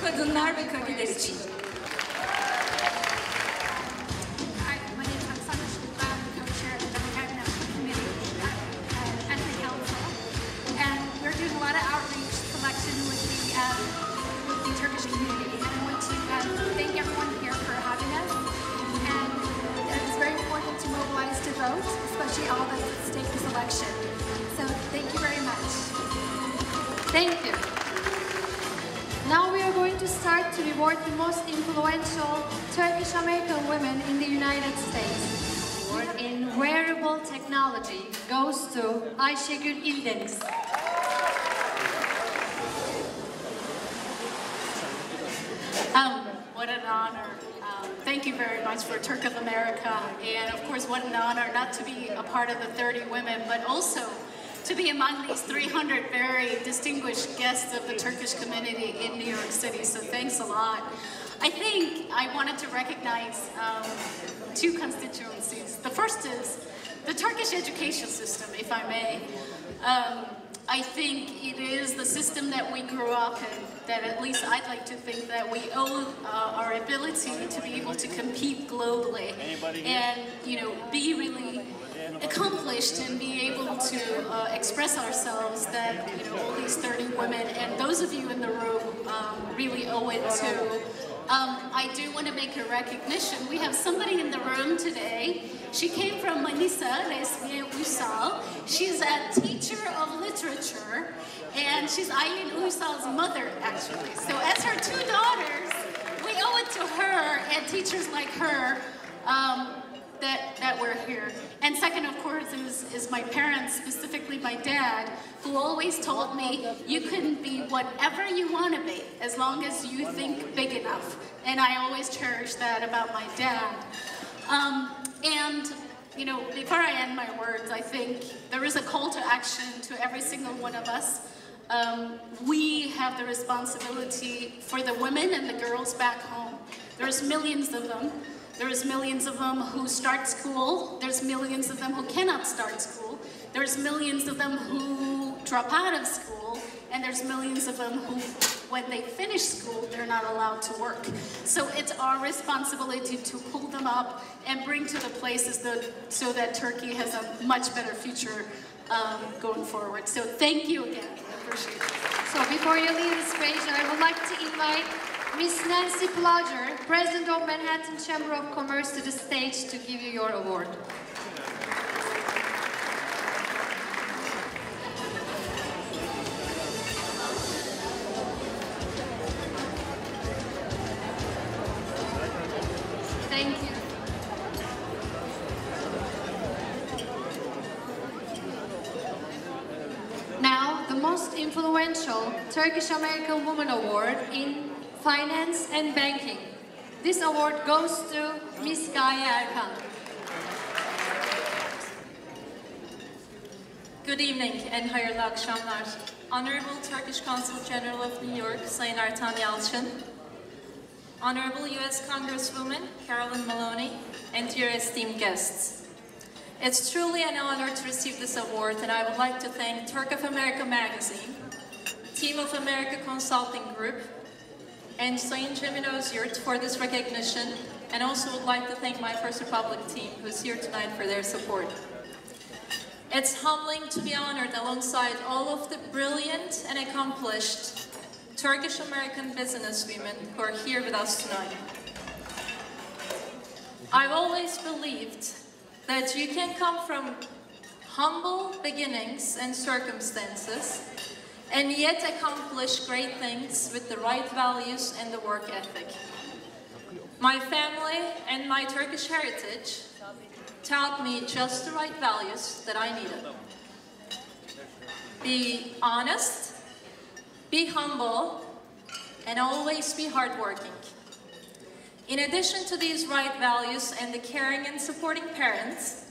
kadınlar ve KAGIDER için. Turkish community, and I want to uh, thank everyone here for having us. And it's very important to mobilize to vote, especially all that's at stake this election. So thank you very much. Thank you. Now we are going to start to reward the most influential Turkish-American women in the United States. Award in wearable technology goes to Ayşegül İldeniz. Um, what an honor. Um, thank you very much for Turk of America. And of course, what an honor not to be a part of the thirty women, but also to be among these three hundred very distinguished guests of the Turkish community in New York City. So thanks a lot. I think I wanted to recognize um, two constituencies. The first is the Turkish education system, if I may. Um, I think it is the system that we grew up in, that at least I'd like to think that we owe uh, our ability to be able to compete globally and, you know, be really accomplished and be able to uh, express ourselves, that, you know, all these thirty women and those of you in the room um, really owe it to. Um, I do want to make a recognition. We have somebody in the room today. She came from Manisa, Resmiye Uysal. She's a teacher of literature, and she's Aylin Uysal's mother, actually. So as her two daughters, we owe it to her and teachers like her um, that, that we're here. And second, of course, is, is my parents, specifically my dad, who always told me, you can be whatever you want to be, as long as you think big enough. And I always cherish that about my dad. Um, and, you know, before I end my words, I think there is a call to action to every single one of us. Um, we have the responsibility for the women and the girls back home. There's millions of them. There's millions of them who start school. There's millions of them who cannot start school. There's millions of them who drop out of school. And there's millions of them who, when they finish school, they're not allowed to work. So it's our responsibility to pull them up and bring to the places that, so that Turkey has a much better future um, going forward. So thank you again. I appreciate it. So before you leave the stage, I would like to invite Miss Nancy Ploeger, President of Manhattan Chamber of Commerce, to the stage to give you your award. Thank you. Now, the most influential Turkish-American Woman Award in Finance and Banking. This award goes to Miss Gaye Erkan. Good evening and hayırlı akşamlar. Honorable Turkish Consul General of New York, Sayın Ertan Yalçın. Honorable U S Congresswoman Carolyn Maloney, and dear esteemed guests. It's truly an honor to receive this award, and I would like to thank Turk of America magazine, Team of America Consulting Group, and Sayın Mehmet Oz for this recognition, and also would like to thank my First Republic team who's here tonight for their support. It's humbling to be honored alongside all of the brilliant and accomplished Turkish-American businesswomen who are here with us tonight. I've always believed that you can come from humble beginnings and circumstances and yet accomplish great things with the right values and the work ethic. My family and my Turkish heritage taught me just the right values that I needed. Be honest, be humble, and always be hardworking. In addition to these right values and the caring and supporting parents,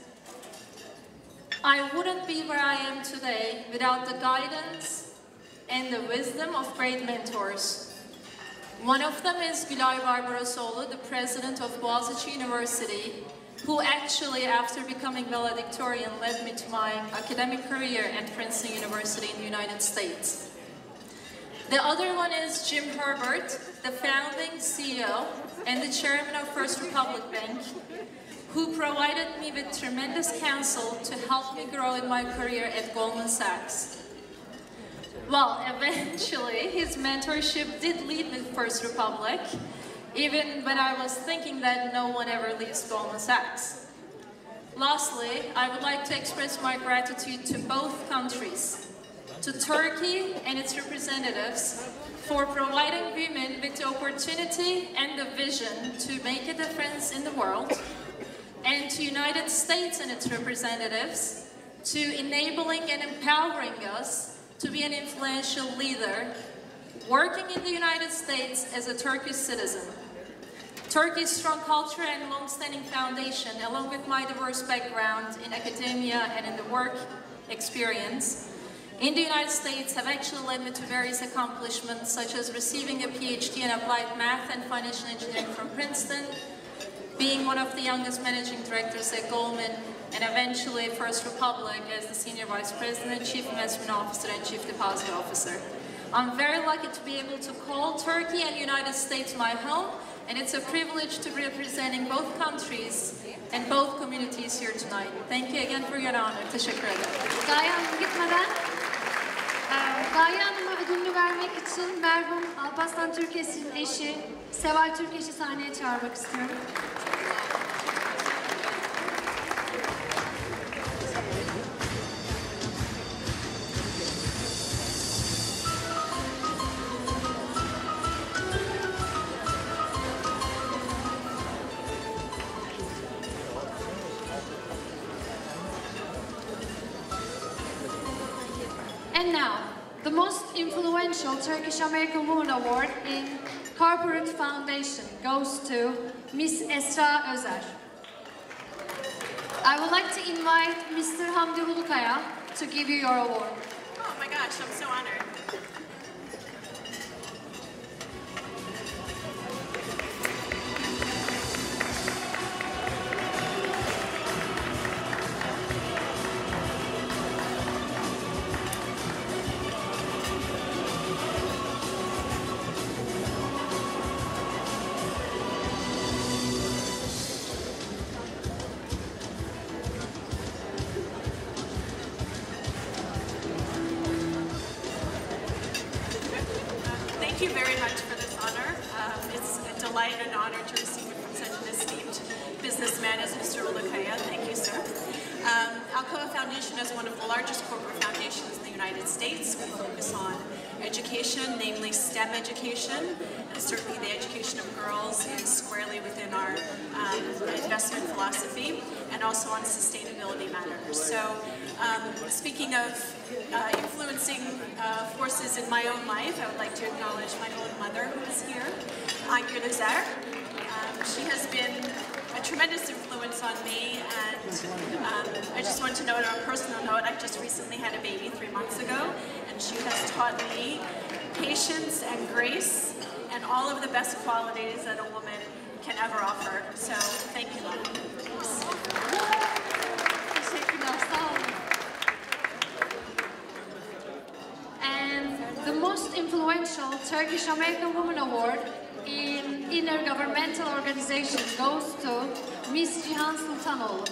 I wouldn't be where I am today without the guidance and the wisdom of great mentors. One of them is Gülay Barbarosoğlu, the president of Boğaziçi University, who actually, after becoming valedictorian, led me to my academic career at Princeton University in the United States. The other one is Jim Herbert, the founding C E O and the chairman of First Republic Bank, who provided me with tremendous counsel to help me grow in my career at Goldman Sachs. Well, eventually, his mentorship did lead me to First Republic, even when I was thinking that no one ever leaves Goldman Sachs. Lastly, I would like to express my gratitude to both countries, to Turkey and its representatives, for providing women with the opportunity and the vision to make a difference in the world, and to United States and its representatives, to enabling and empowering us to be an influential leader, working in the United States as a Turkish citizen. Turkey's strong culture and long-standing foundation, along with my diverse background in academia and in the work experience in the United States, have actually led me to various accomplishments, such as receiving a P H D in applied math and financial engineering from Princeton, being one of the youngest managing directors at Goldman, and eventually First Republic as the Senior Vice President, Chief Investment Officer, and Chief Deposit Officer. I'm very lucky to be able to call Turkey and United States my home, and it's a privilege to be representing both countries and both communities here tonight. Thank you again for your honor. Teşekkür ederim. Gaye Hanım gitmeden, e, Gaye Hanım'a ödülünü vermek için merhum Alparslan Türkeş'in eşi, Seval Türkeş'i sahneye çağırmak istiyorum. And now, the most influential Turkish-American Woman Award in Corporate Foundation goes to Miss Esra Özer. I would like to invite Mister Hamdi Ulukaya to give you your award. Oh my gosh, I'm so honored. Thank you very much for this honor. Um, it's a delight and honor to receive it from such an esteemed businessman as Mister Ulukaya. Thank you, sir. Um, Alcoa Foundation is one of the largest corporate foundations in the United States. We focus on education, namely STEM education, and certainly the education of girls is squarely within our um, investment philosophy, and also on sustainability matters. So, um, speaking of uh, influencing uh, forces in my own life, I would like to acknowledge my own mother who is here, Aygül Özer. Um, she has been a tremendous influence on me, and um, I just want to note on a personal note, I just recently had a baby three months ago, and she has taught me patience and grace and all of the best qualities that a woman can ever offer. So, thank you, Mom. And the most influential Turkish-American Woman Award in intergovernmental organization goes to Miss Cihan Sultanoğlu.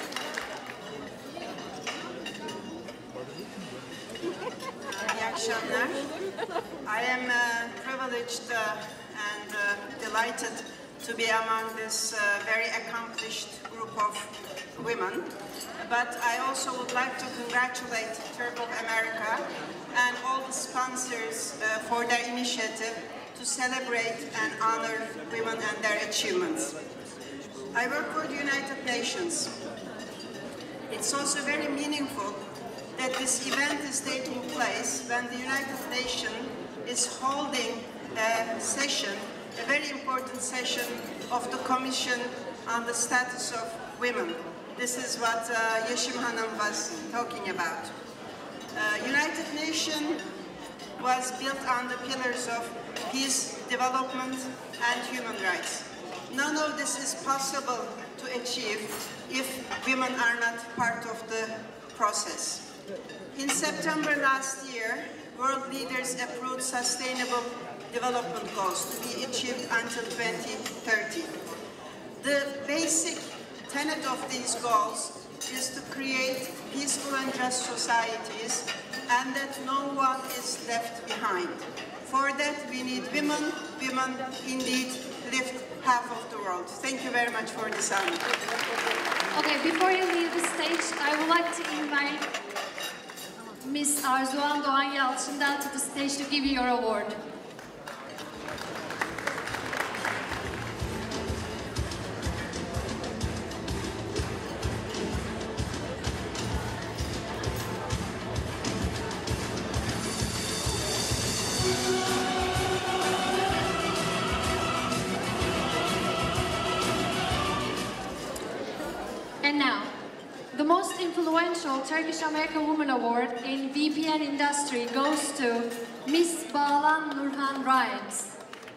İyi akşamlar. I am uh, privileged uh, and uh, delighted to be among this uh, very accomplished group of women. But I also would like to congratulate Turk of America and all the sponsors uh, for their initiative to celebrate and honor women and their achievements. I work for the United Nations. It's also very meaningful that this event is taking place when the United Nations is holding a session, a very important session of the Commission on the Status of Women. This is what uh, Yeşim Hanım was talking about. Uh, United Nations was built on the pillars of peace, development, and human rights. None of this is possible to achieve if women are not part of the process. In September last year, world leaders approved Sustainable Development Goals to be achieved until twenty thirty. The basic tenet of these goals is to create peaceful and just societies and that no one is left behind. For that we need women. Women indeed lift half of the world. Thank you very much for this honor. Okay, before you leave the stage, I would like to invite Miss Arzuhan Doğan Yalçındağ to the stage to give you your award. And now, the most influential Turkish-American Woman Award in V P N industry goes to Miss Bağlan Nurhan Rhymes.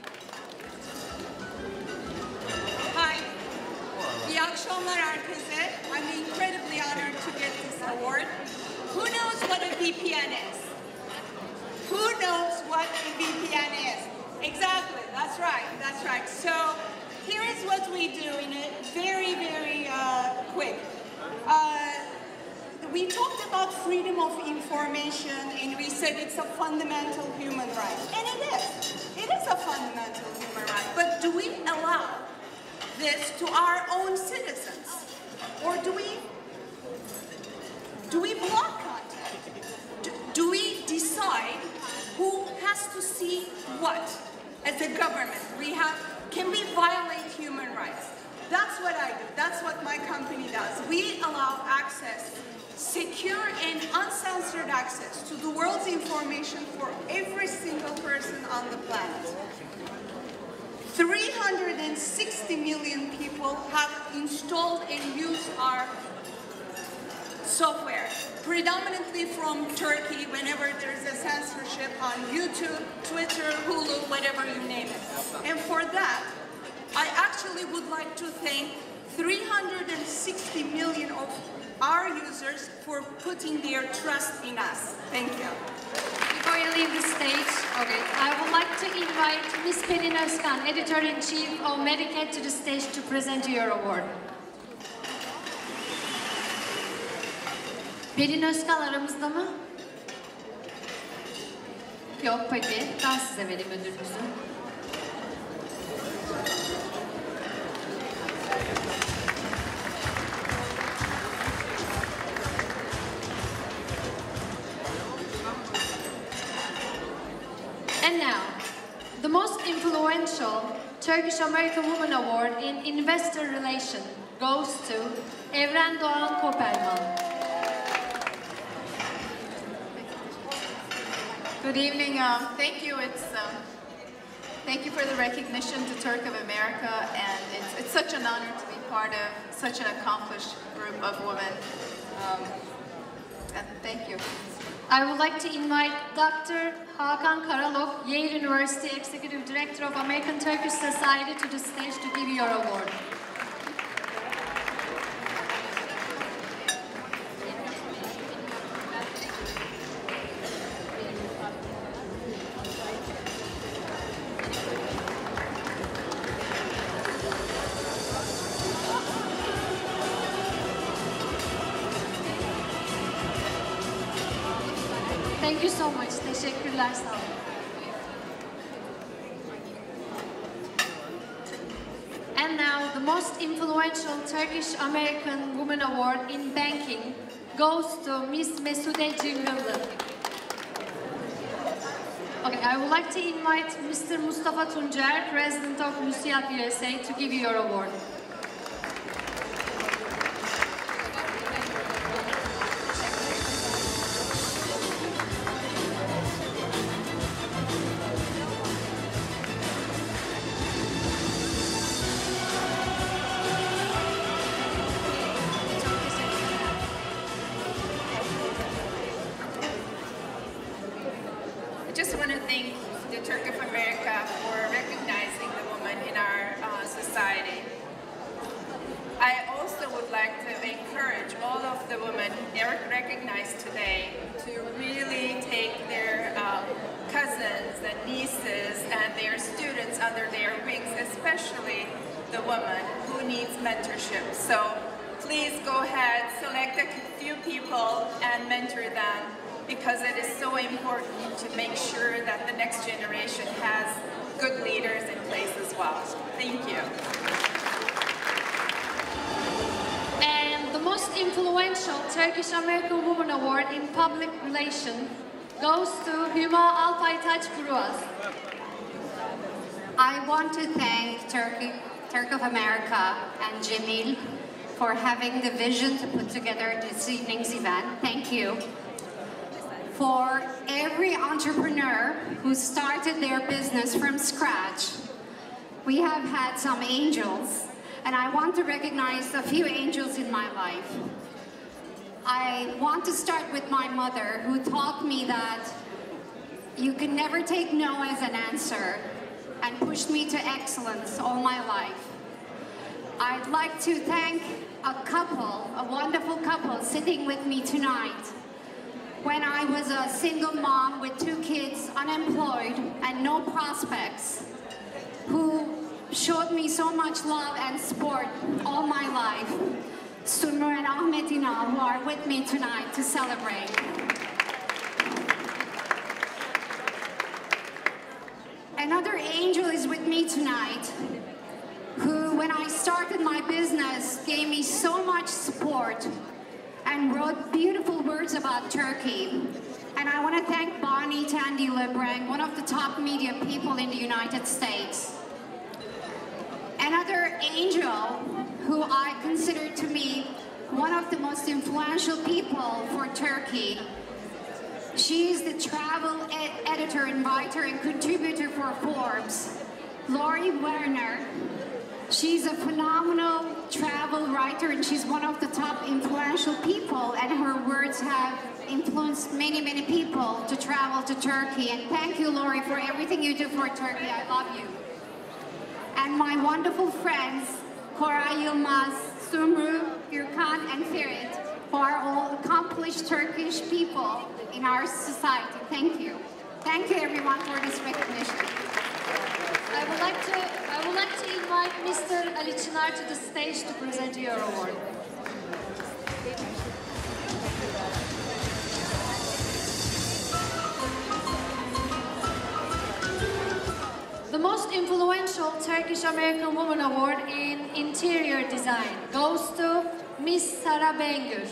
Hi. İyi akşamlar herkese. I'm incredibly honored to get this award. Who knows what a V P N is? Who knows what a V P N is? Exactly, that's right, that's right. So here is what we do in a very, very uh, quick. Uh, we talked about freedom of information and we said it's a fundamental human right. And it is. It is a fundamental human right. But do we allow this to our own citizens? Or do we, do we block content? Do, do we decide who has to see what as a government? We have, can we violate human rights? That's what I do. That's what my company does. We allow access, secure and uncensored access to the world's information for every single person on the planet. three hundred sixty million people have installed and used our software, predominantly from Turkey, whenever there's a censorship on YouTube, Twitter, Hulu, whatever you name it. And for that, I actually would like to thank three hundred sixty million of our users for putting their trust in us. Thank you. Before you leave the stage, okay, I would like to invite Miss Pelin Özkan, Editor-in-Chief of Medicaid, to the stage to present you your award. Pelin Özkan aramızda mı? Yok, peki. Ben size vereyim ödülünüzü. And now, the most influential Turkish-American Woman Award in Investor Relations goes to Ertan Doğan Koperman. Good evening. Um, thank you. It's um, thank you for the recognition to Turk of America, and it's it's such an honor to be part of such an accomplished group of women. Um, and thank you. I would like to invite Doctor Hakan Karalok, Yale University Executive Director of American Turkish Society, to the stage to give you your award. Thank you so much. Teşekkürler, sağ olun. And now, the most influential Turkish-American Woman Award in Banking goes to Miss Mesude Cingıllı. Okay, I would like to invite Mister Mustafa Tuncer, President of Müsiyat U S A, to give you your award. I just want to thank the Turk of America for recognizing the woman in our uh, society. I also would like to encourage all of the women recognized today to really take their uh, nieces and their students under their wings, especially the woman who needs mentorship. So please go ahead, select a few people and mentor them, because it is so important to make sure that the next generation has good leaders in place as well. Thank you. And the most influential Turkish-American Woman Award in Public Relations goes to Hüma Alpaytaç Kuruaz. I want to thank Turkey, Turk of America and Cemil for having the vision to put together this evening's event. Thank you. For every entrepreneur who started their business from scratch, we have had some angels, and I want to recognize a few angels in my life. I want to start with my mother, who taught me that you can never take no as an answer, and pushed me to excellence all my life. I'd like to thank a couple, a wonderful couple sitting with me tonight. When I was a single mom with two kids, unemployed, and no prospects, who showed me so much love and support all my life, Sunur and Ahmet Inal, who are with me tonight to celebrate. Another angel is with me tonight, who, when I started my business, gave me so much support and wrote beautiful words about Turkey. And I want to thank Bonnie Tandy Lebrang, one of the top media people in the United States. Another angel who I consider to be one of the most influential people for Turkey. She is the travel ed editor and writer and contributor for Forbes, Lori Werner. She's a phenomenal travel writer, and she's one of the top influential people, and her words have influenced many, many people to travel to Turkey. And thank you, Lori, for everything you do for Turkey. I love you. And my wonderful friends, Koray Yılmaz, Sumru, Gürkan, and Ferit, who are all accomplished Turkish people in our society. Thank you. Thank you, everyone, for this recognition. I would like to, I would like to invite Mister Ali Çınar to the stage to present your award. The most influential Turkish-American Woman Award in Interior Design goes to Miss Sara Bengür.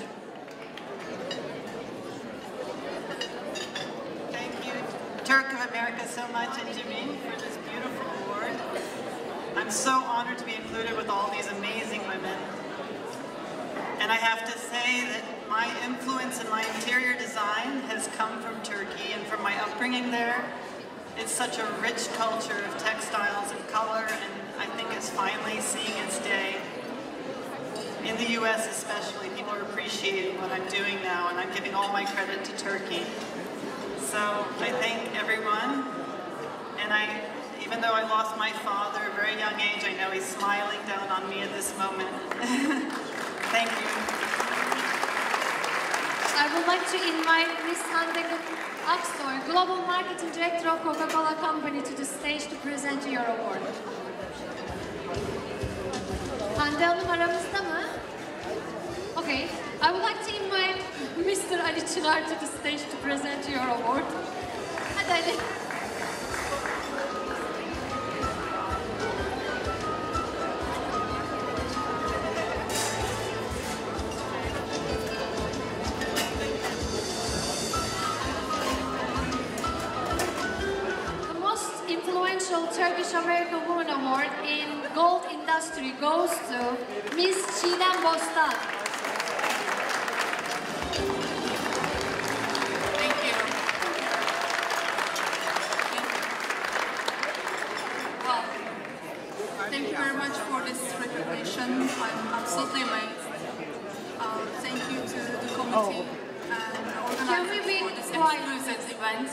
Thank you, Turk of America, so much, and Jimmy, for this beautiful award. I'm so honored to be included with all these amazing women. And I have to say that my influence in my interior design has come from Turkey and from my upbringing there. It's such a rich culture of textiles and color, and I think it's finally seeing its day. In the U S especially, people are appreciating what I'm doing now, and I'm giving all my credit to Turkey. So I thank everyone, and I, even though I lost my father at a very young age, I know he's smiling down on me at this moment. Thank you. I would like to invite Miss Hande Aksoy, Global Marketing Director of Coca-Cola Company, to the stage to present your award. Hande Hanım aramızda mı? Okay. I would like to invite Mister Ali Çınar to the stage to present your award. Hadi Ali. Influential Turkish-American Woman Award in Gold Industry goes to Miss Çiğdem Bostan. Thank you. Well, thank you very much for this recognition. I'm absolutely amazed. Um, thank you to the committee Oh. and the Can we organizers be for this quiet? exclusive event.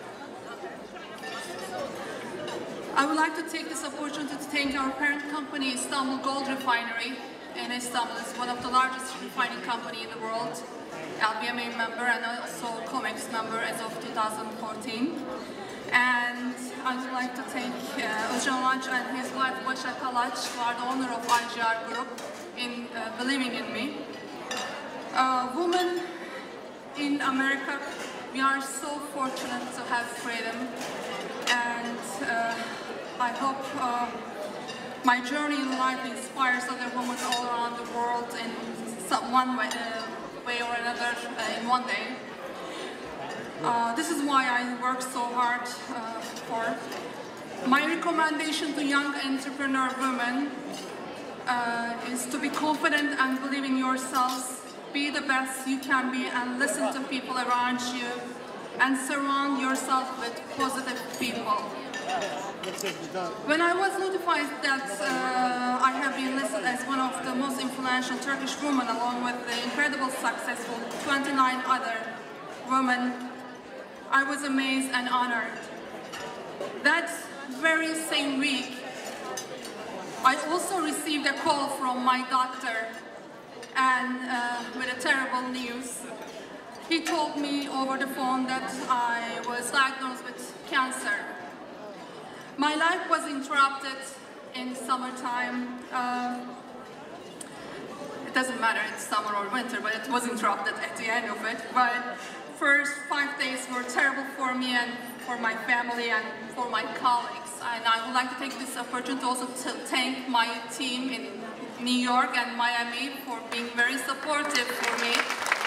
I would like to take this opportunity to thank our parent company, Istanbul Gold Refinery in Istanbul. It's one of the largest refining company in the world. L B M A member and also COMEX member as of two thousand fourteen. And I would like to thank uh, Ertan Yalçın and his wife Başa Kalaç, who are the owner of I G R Group, in uh, believing in me. Uh, women in America, we are so fortunate to have freedom, and uh, I hope uh, my journey in life inspires other women all around the world in some one way, uh, way or another uh, in one day. Uh, this is why I work so hard uh, for. My recommendation to young entrepreneur women uh, is to be confident and believe in yourselves, be the best you can be, and listen to people around you, and surround yourself with positive people. When I was notified that uh, I have been listed as one of the most influential Turkish women, along with the incredible successful twenty-nine other women, I was amazed and honored. That very same week, I also received a call from my doctor, and uh, with a terrible news. He told me over the phone that I was diagnosed with cancer. My life was interrupted in summertime. Uh, it doesn't matter, it's summer or winter, but it was interrupted at the end of it. But first five days were terrible for me and for my family and for my colleagues. And I would like to take this opportunity also to thank my team in New York and Miami for being very supportive for me.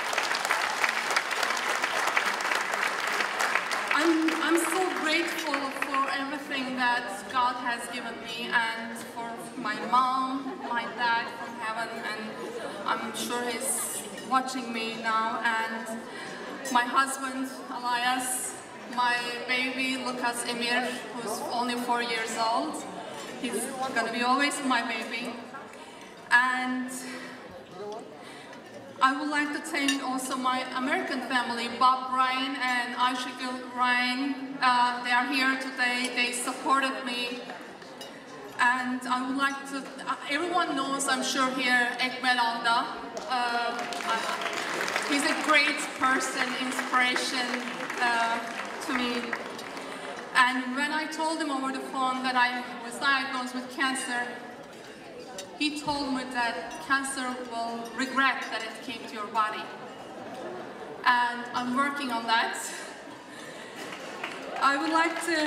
I'm, I'm so grateful for everything that God has given me, and for my mom, my dad from heaven, and I'm sure he's watching me now, and my husband, Elias, my baby, Lucas Emir, who's only four years old. He's gonna be always my baby. And I would like to thank also my American family, Bob Ryan and Aishigil Ryan. Uh, they are here today, they supported me. And I would like to, uh, everyone knows, I'm sure here, Ekmel Anda. Uh, he's a great person, inspiration uh, to me. And when I told him over the phone that I was diagnosed with cancer, he told me that cancer will regret that it came to your body. And I'm working on that. I would like to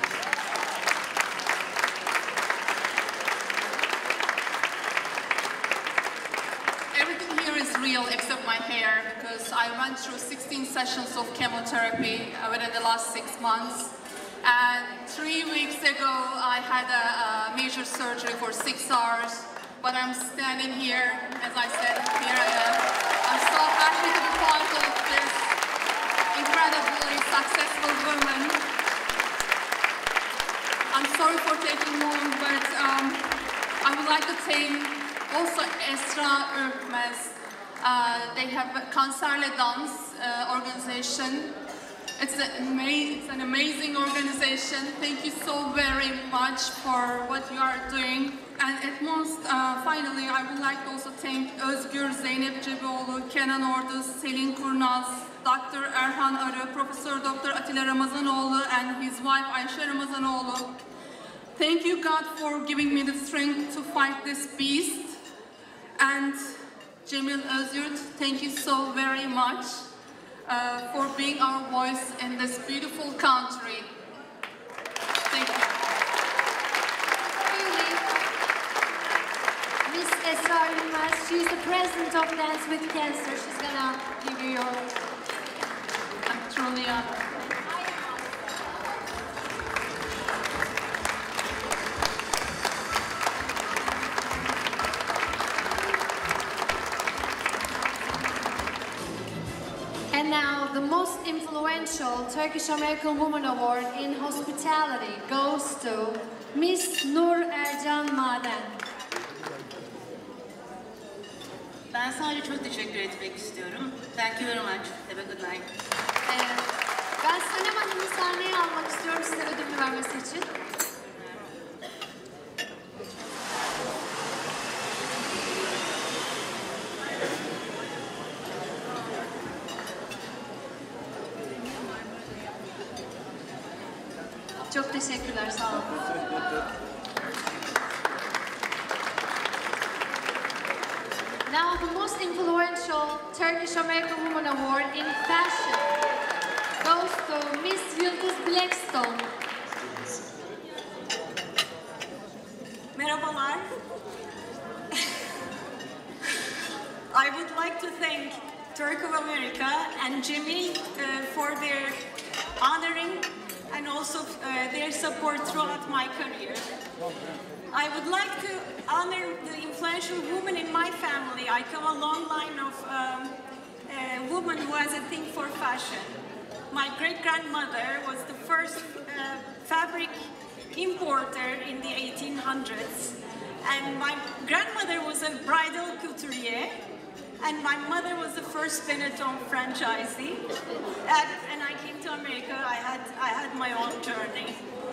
everything here is real except my hair, because I went through sixteen sessions of chemotherapy within the last six months. And three weeks ago, I had a, a major surgery for six hours. But I'm standing here, as I said, here I am. I'm so happy to be part of this incredibly successful woman. I'm sorry for taking long, but um, I would like to thank also Esra Ürkmez. Uh, they have a Consulate uh, organization. It's, a, it's an amazing organization. Thank you so very much for what you are doing. And at most, uh, finally, I would like to also thank Özgür Zeynep Cebioğlu, Kenan Orduz, Selin Kurnaz, Doctor Erhan Arı, Professor Doctor Atilla Ramazanoğlu, and his wife Ayşe Ramazanoğlu. Thank you, God, for giving me the strength to fight this beast. And Cemil Özyurt, thank you so very much uh, for being our voice in this beautiful country. Thank you. Miss Esra Ürkmez, she's the president of Dance with Cancer. She's gonna give you your... I'm truly honored. And now, the most influential Turkish-American Woman Award in Hospitality goes to Miss Nur Ercan Maden. Ben sadece çok teşekkür etmek istiyorum. Thank you very much. Have a good night. Ee, ben Sanem Hanım'ı sahneye almak istiyorum size ödülünü vermesi için. Çok Çok teşekkürler, sağ olun. Now the most influential Turkish-American Woman Award in fashion goes to Miss Yıldız Blackstone. Merhabalar. I would like to thank Turk of America and Jimmy uh, for their honoring and also uh, their support throughout my career. I would like to honor the influential women in my family. I come a long line of um, uh, women who has a thing for fashion. My great-grandmother was the first uh, fabric importer in the eighteen hundreds. And my grandmother was a bridal couturier. And my mother was the first Benetton franchisee. And, and I came to America, I had, I had my own journey.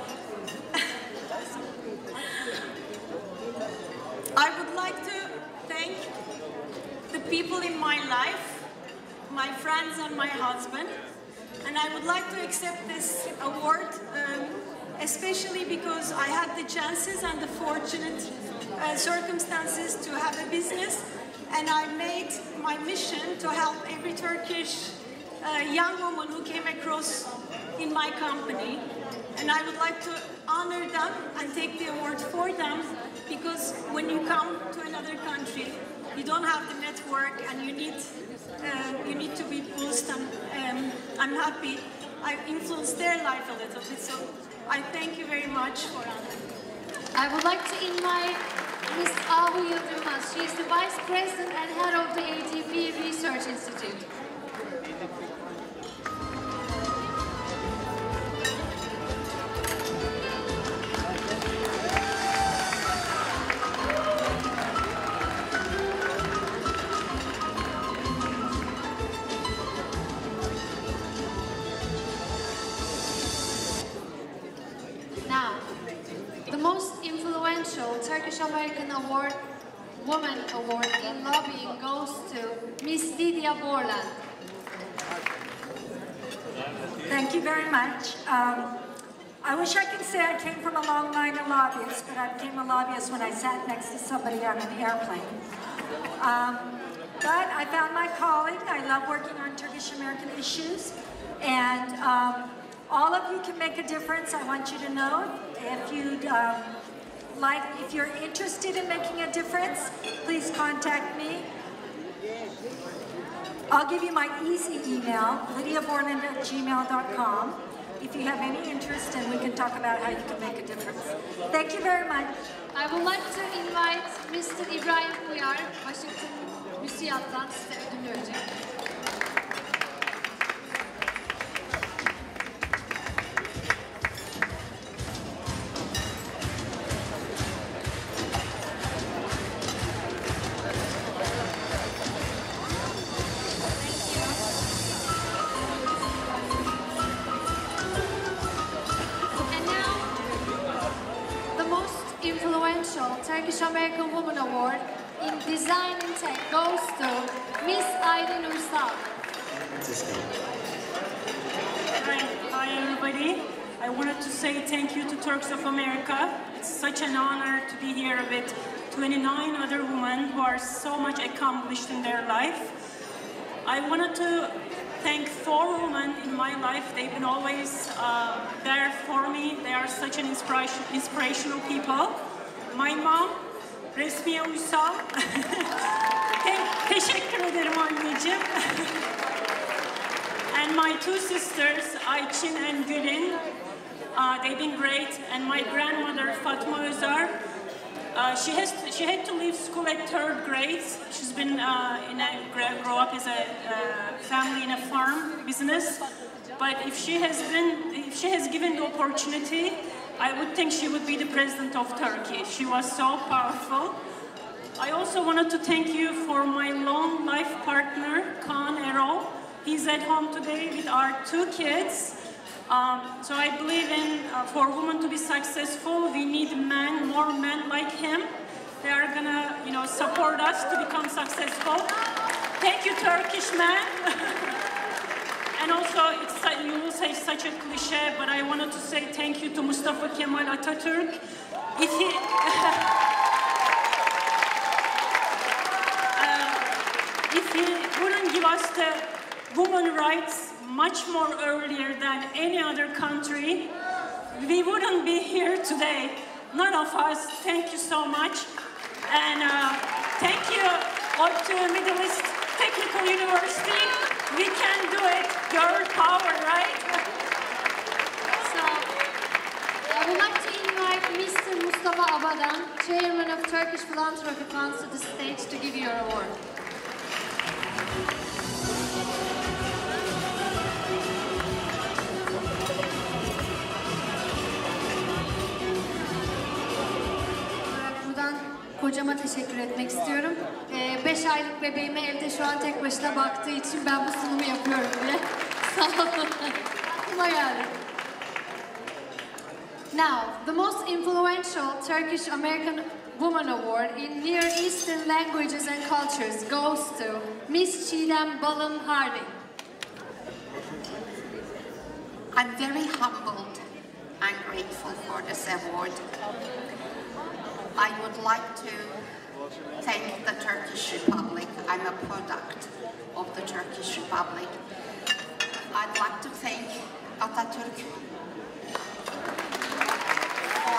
I would like to thank the people in my life, my friends and my husband. And I would like to accept this award, um, especially because I had the chances and the fortunate uh, circumstances to have a business. And I made my mission to help every Turkish uh, young woman who came across in my company. And I would like to honor them and take the award for them, because when you come to another country, you don't have the network and you need, uh, you need to be boosted. And um, I'm happy I influenced their life a little bit, so I thank you very much for honoring. I would like to invite Miz Ahu Yıldırmaz. She is the Vice President and Head of the A T P Research Institute. Now, the most influential Turkish-American Award, Woman Award in lobbying goes to Miss Lydia Borland. Thank you very much. Um, I wish I could say I came from a long line of lobbyists, but I became a lobbyist when I sat next to somebody on an airplane. Um, but I found my calling. I love working on Turkish-American issues, and um, all of you can make a difference. I want you to know, if you'd um, like, if you're interested in making a difference, please contact me. I'll give you my easy email, lydia borland at gmail dot com, if you have any interest, and we can talk about how you can make a difference. Thank you very much. I would like to invite Mister İbrahim Uyar, Washington Müsiyat'tan size ödül verecek. Turkish-American Woman Award in Design and Tech goes to Miss Aydin Uysal. Hi, hi everybody. I wanted to say thank you to Turks of America. It's such an honor to be here with twenty-nine other women who are so much accomplished in their life. I wanted to thank four women in my life. They've been always uh, there for me. They are such an inspiration, inspirational people. My mom, Resmiye Uysal. Teşekkür ederim anneciğim. And my two sisters, Ayçin and Gülin. Uh, they've been great. And my grandmother, Fatma Özar. Uh, she has to, she had to leave school at third grade. She's been uh, in a grow up as a uh, family in a farm business. But if she has been, if she has given the opportunity, I would think she would be the president of Turkey. She was so powerful. I also wanted to thank you for my long life partner, Kaan Erol. He's at home today with our two kids. Um, so I believe in, uh, for women to be successful, we need men, more men like him. They are gonna, you know, support us to become successful. Thank you, Turkish men. And also, it's, you will say such a cliche, but I wanted to say thank you to Mustafa Kemal Atatürk. If he, uh, if he wouldn't give us the women's rights much more earlier than any other country, we wouldn't be here today. None of us. Thank you so much. And uh, thank you all to Middle East Technical University. We can do it. Girl power, right? So, I would like to invite Mister Mustafa Abadan, Chairman of Turkish Philanthropy Funds, to the stage to give your award. Buradan kocama teşekkür etmek istiyorum. Ee, beş aylık bebeğime evde şu an tek başına baktığı için ben bu sunumu yapıyorum diye. Sağ olun. Aklıma geldi. Now, the most influential Turkish-American Woman Award in Near Eastern Languages and Cultures goes to Miss Çiğdem Balın Harding. I'm very humbled and grateful for this award. I would like to thank the Turkish Republic. I'm a product of the Turkish Republic. I'd like to thank Atatürk for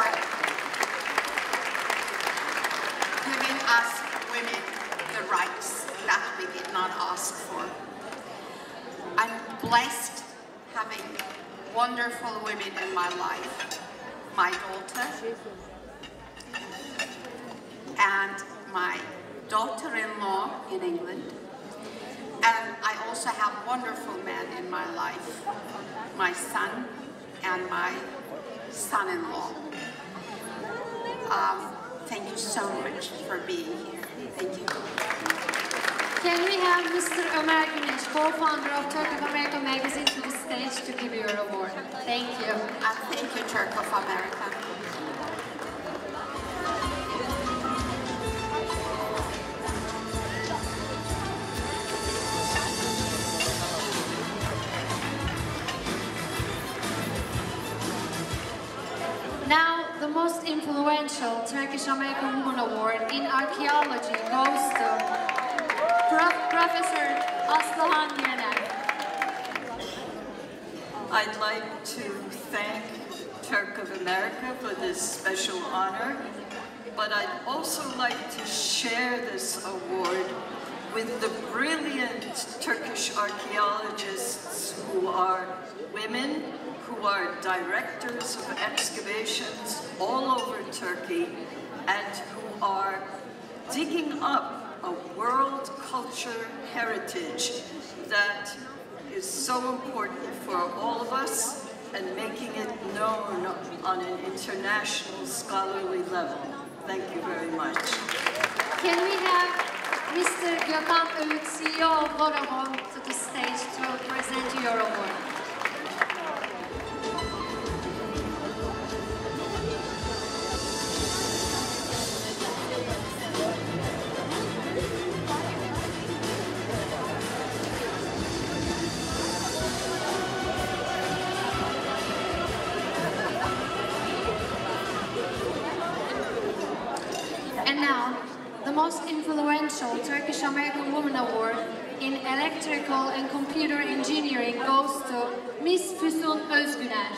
giving us women the rights that we did not ask for. I'm blessed having wonderful women in my life. My daughter and my daughter-in-law in England. And I also have wonderful men in my life, my son and my son-in-law. Um, thank you so much for being here. Thank you. Can we have Mister Ömer Güneş, co-founder of Turk-American magazine, to the stage to give your award? Thank you. And thank you, Turk of America. Now, the most influential Turkish-American Woman Award in Archaeology goes to Pro Professor Arzuhan Doğan. I'd like to thank Turk of America for this special honor, but I'd also like to share this award with the brilliant Turkish archaeologists who are women, who are directors of excavations all over Turkey, and who are digging up a world culture heritage that is so important for all of us and making it known on an international scholarly level. Thank you very much. Can we have Mister Gökhan Öğüt, C E O of Vodafone, to the stage to present your award? And now, the most influential Turkish-American Woman Award in Electrical and Computer Engineering goes to Miss Füsun Özgüner.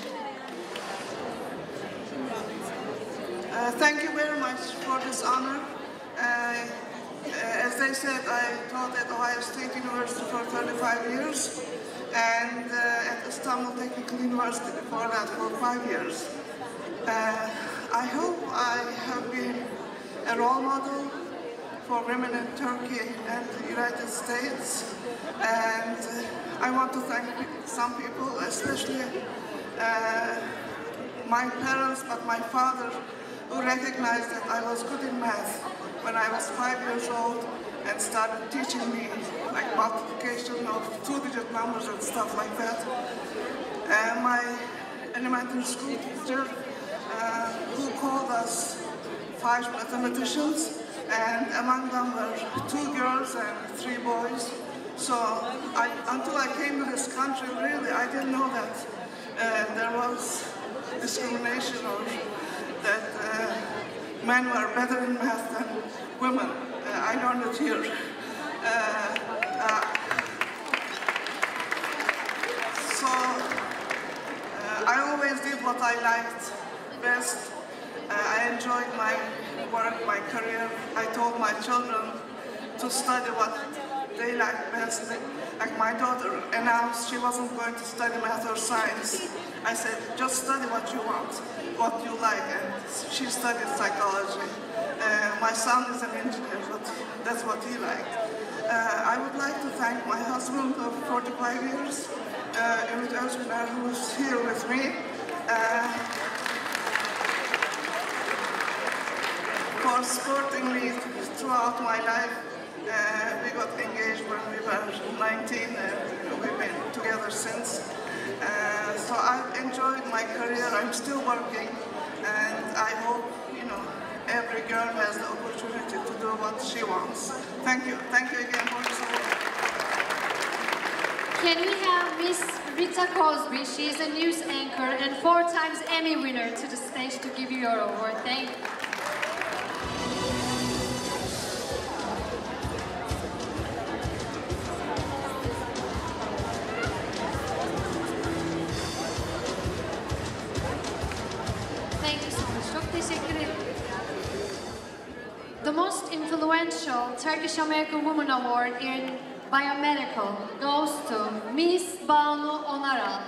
Uh, thank you very much for this honor. Uh, as they said, I taught at Ohio State University for thirty-five years and uh, at Istanbul Technical University before that for five years. Uh, I hope I have been a role model for women in Turkey and the United States, and uh, I want to thank some people, especially uh, my parents, but my father, who recognized that I was good in math when I was five years old and started teaching me like multiplication of two-digit numbers and stuff like that. And my elementary school teacher, uh, who called us five mathematicians, and among them were two girls and three boys. So I, until I came to this country, really, I didn't know that uh, there was discrimination or that uh, men were better in math than women. Uh, I learned it here. Uh, uh, so uh, I always did what I liked best. Uh, I enjoyed my work, my career. I told my children to study what they liked best. Like my daughter announced she wasn't going to study math or science. I said, just study what you want, what you like, and she studied psychology. Uh, my son is an engineer, but that's what he liked. Uh, I would like to thank my husband of forty-five years, uh, Mehmet Oz, who's here with me. Uh, for supporting me throughout my life. Uh, we got engaged when we were nineteen and we've been together since. Uh, so I've enjoyed my career, I'm still working, and I hope, you know, every girl has the opportunity to do what she wants. Thank you. Thank you again for the support. Can we have Miss Rita Cosby? She is a news anchor and four times Emmy winner to the stage to give you your award. Thank you. The most influential Turkish-American Woman Award in Biomedical goes to Miss Banu Onaral.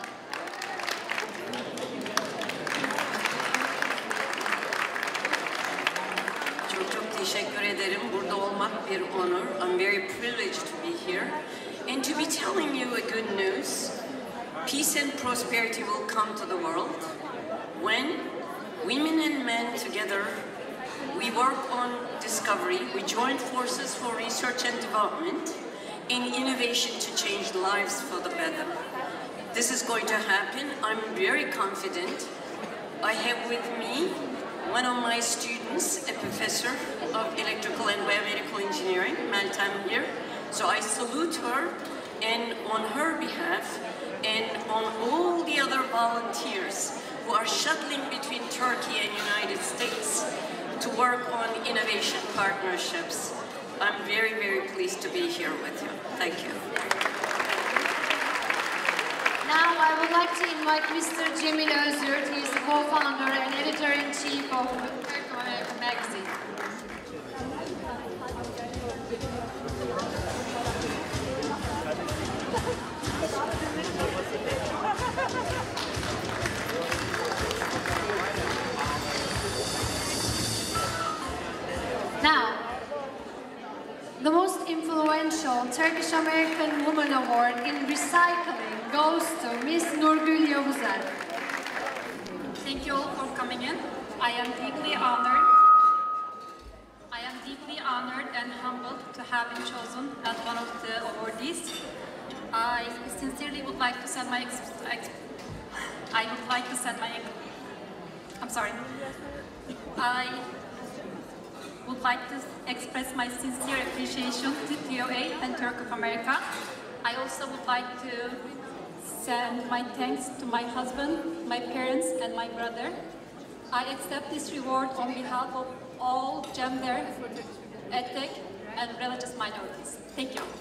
Çok çok teşekkür ederim. Burada olmak bir honor. I'm very privileged to be here and to be telling you a good news. Peace and prosperity will come to the world when women and men together we work on discovery, we join forces for research and development, and innovation to change lives for the better. This is going to happen. I'm very confident. I have with me one of my students, a professor of electrical and biomedical engineering, Meltem here. So I salute her, and on her behalf, and on all the other volunteers who are shuttling between Turkey and United States to work on innovation partnerships. I'm very, very pleased to be here with you. Thank you. Now I would like to invite Mister Cemil Özgür. He is the co-founder and editor-in-chief of Turkish-American magazine. Now, the most influential Turkish-American Woman Award in recycling goes to Miss Nurgül Yavuzer. Thank you all for coming in. I am deeply honored. I am deeply honored and humbled to have been chosen as one of the awardees. I sincerely would like to send my ex ex I would like to send my I'm sorry. I would like to express my sincere appreciation to T O A and Turkish-America. I also would like to send my thanks to my husband, my parents, and my brother. I accept this reward on behalf of all gender, ethnic, and religious minorities. Thank you.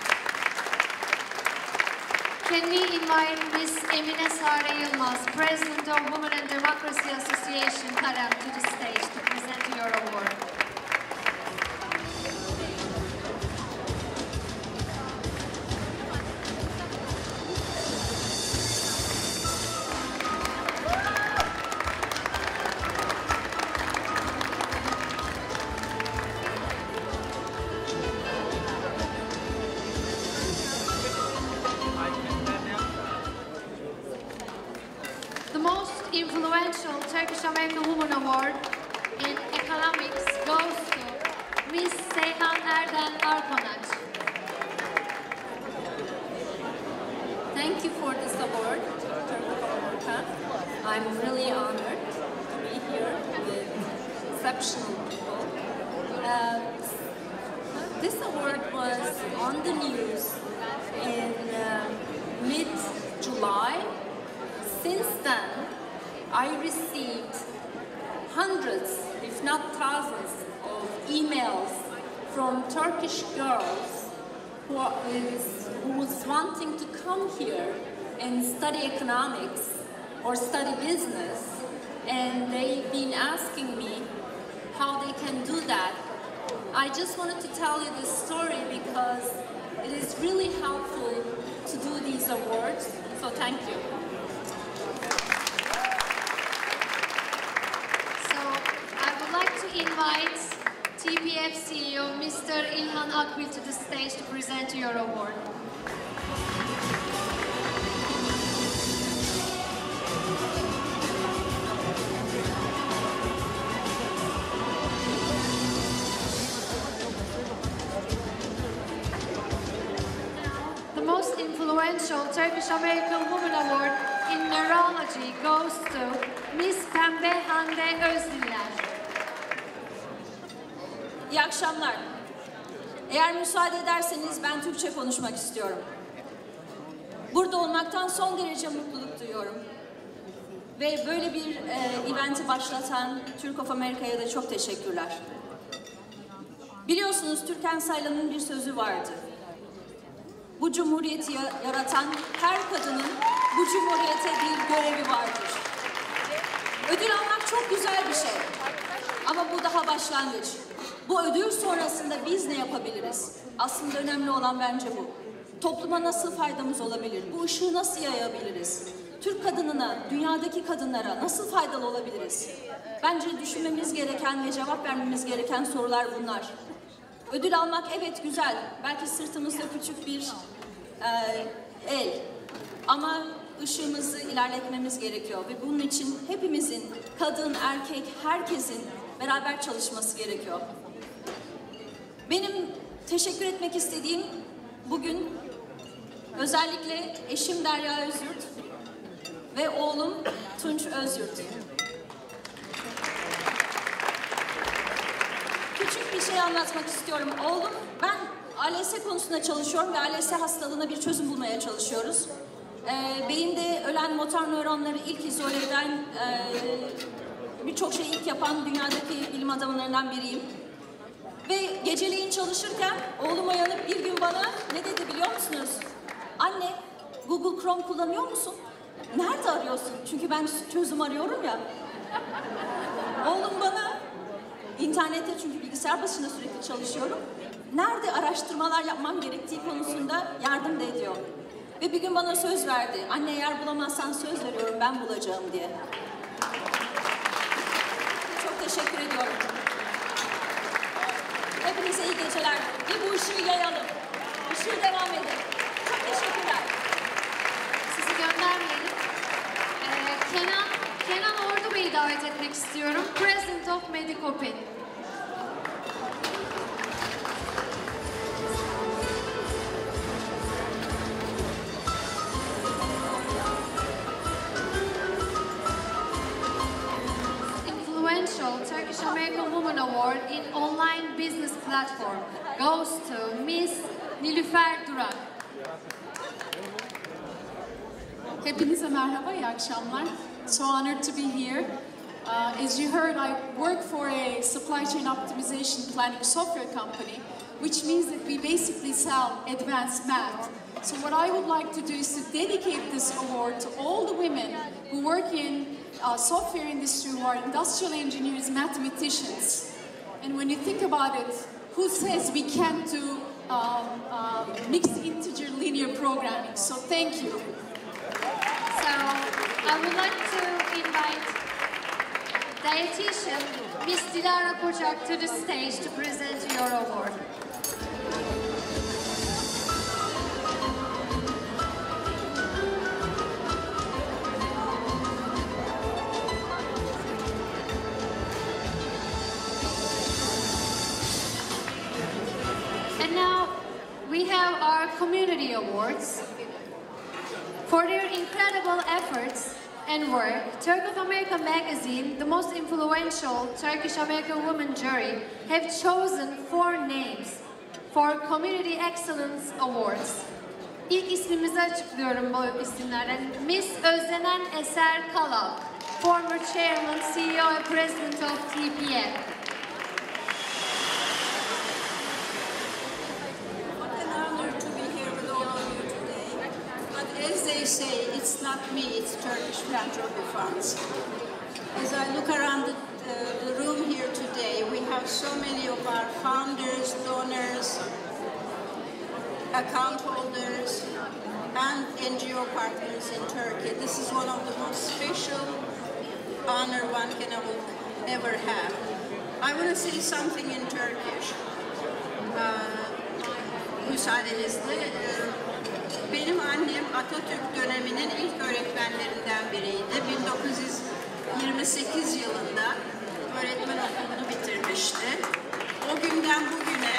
Can we invite Miss Emine Sare Yılmaz, President of Women and Democracy Association, KADEM, to the stage to present your award. Influential Turkish-American Woman Award in Economics goes to Miss Seyhan Erden Arkonaç. Thank you for this award, Turkish-America. I'm really honored to be here with exceptional people. Uh, this award was on the news in uh, mid-July. Since then, I received hundreds, if not thousands, of emails from Turkish girls who are, is, who's wanting to come here and study economics or study business, and they've been asking me how they can do that. I just wanted to tell you this story because it is really helpful to do these awards, so thank you. So I would like to invite T P F C E O Mister İlhan Akbil to the stage to present your award. The most influential Turkish-American Woman Award in Neurology goes to Miss Pembe Hande Özdiller. İyi akşamlar. Eğer müsaade ederseniz ben Türkçe konuşmak istiyorum. Burada olmaktan son derece mutluluk duyuyorum. Ve böyle bir e, eventi başlatan Türk of America'ya da çok teşekkürler. Biliyorsunuz Türkan Saylan'ın bir sözü vardı. Bu cumhuriyeti yaratan her kadının bu cumhuriyete bir görevi vardır. Ödül almak çok güzel bir şey. Ama bu daha başlangıç. Bu ödül sonrasında biz ne yapabiliriz? Aslında önemli olan bence bu. Topluma nasıl faydamız olabilir? Bu ışığı nasıl yayabiliriz? Türk kadınına, dünyadaki kadınlara nasıl faydalı olabiliriz? Bence düşünmemiz gereken ve cevap vermemiz gereken sorular bunlar. Ödül almak evet güzel. Belki sırtımızda küçük bir e, el. Ama ışığımızı ilerletmemiz gerekiyor. Ve bunun için hepimizin, kadın, erkek, herkesin beraber çalışması gerekiyor. Benim teşekkür etmek istediğim bugün özellikle eşim Derya Özyurt ve oğlum Tunç Özyurt. Küçük bir şey anlatmak istiyorum. Oğlum, ben A L S konusunda çalışıyorum ve A L S hastalığına bir çözüm bulmaya çalışıyoruz. Ee, beyinde ölen motor nöronları ilk izole eden, e, birçok şeyi ilk yapan dünyadaki bilim adamlarından biriyim. Ve geceleyin çalışırken oğlum uyanıp bir gün bana ne dedi biliyor musunuz? Anne, Google Chrome kullanıyor musun? Nerede arıyorsun? Çünkü ben çözüm arıyorum ya. Oğlum bana internette, çünkü bilgisayar başında sürekli çalışıyorum, nerede araştırmalar yapmam gerektiği konusunda yardım da ediyor. Ve bir gün bana söz verdi. Anne, eğer bulamazsan söz veriyorum ben bulacağım diye. Çok teşekkür ediyorum. Hepinize iyi geceler. Ve bu ışığı yayalım. Işığı devam edin. Çok teşekkürler. Sizi göndermeyelim. Ee, Kenan, Kenan Ordu Bey'i davet etmek istiyorum. President of Medicopin. Turkish-American Woman Award in Online Business Platform goes to Miss Nilüfer Durak. Hepinize merhaba, iyi akşamlar. So honored to be here. Uh, as you heard, I work for a supply chain optimization planning software company, which means that we basically sell advanced math. So what I would like to do is to dedicate this award to all the women who work in uh, software industry, who are industrial engineers, mathematicians. And when you think about it, who says we can't do um, uh, mixed integer linear programming? So thank you. So I would like to invite dietitian Miss Dilara Kocak to the stage to present your award. And now we have our community awards. For their incredible efforts and work, Turkish-American magazine, the most influential Turkish-American woman jury, have chosen four names for Community Excellence Awards. İlk ismimizi açıklıyorum bu isimlerden. Miss Özlenen Eser Kalak, former Chairman, C E O and President of T P A. What an honor to be here with all of you today. But as they say, it's not me, it's Turkish Philanthropy Funds. As I look around the, uh, the room here today, we have so many of our founders, donors, account holders, and N G O partners in Turkey. This is one of the most special honor one can ever have. I want to say something in Turkish. Uh, müsaadenizle, benim annem Atatürk döneminin ilk öğretmenlerinden biriydi. bin dokuz yüz yirmi sekiz yılında öğretmen okulunu bitirmişti. O günden bugüne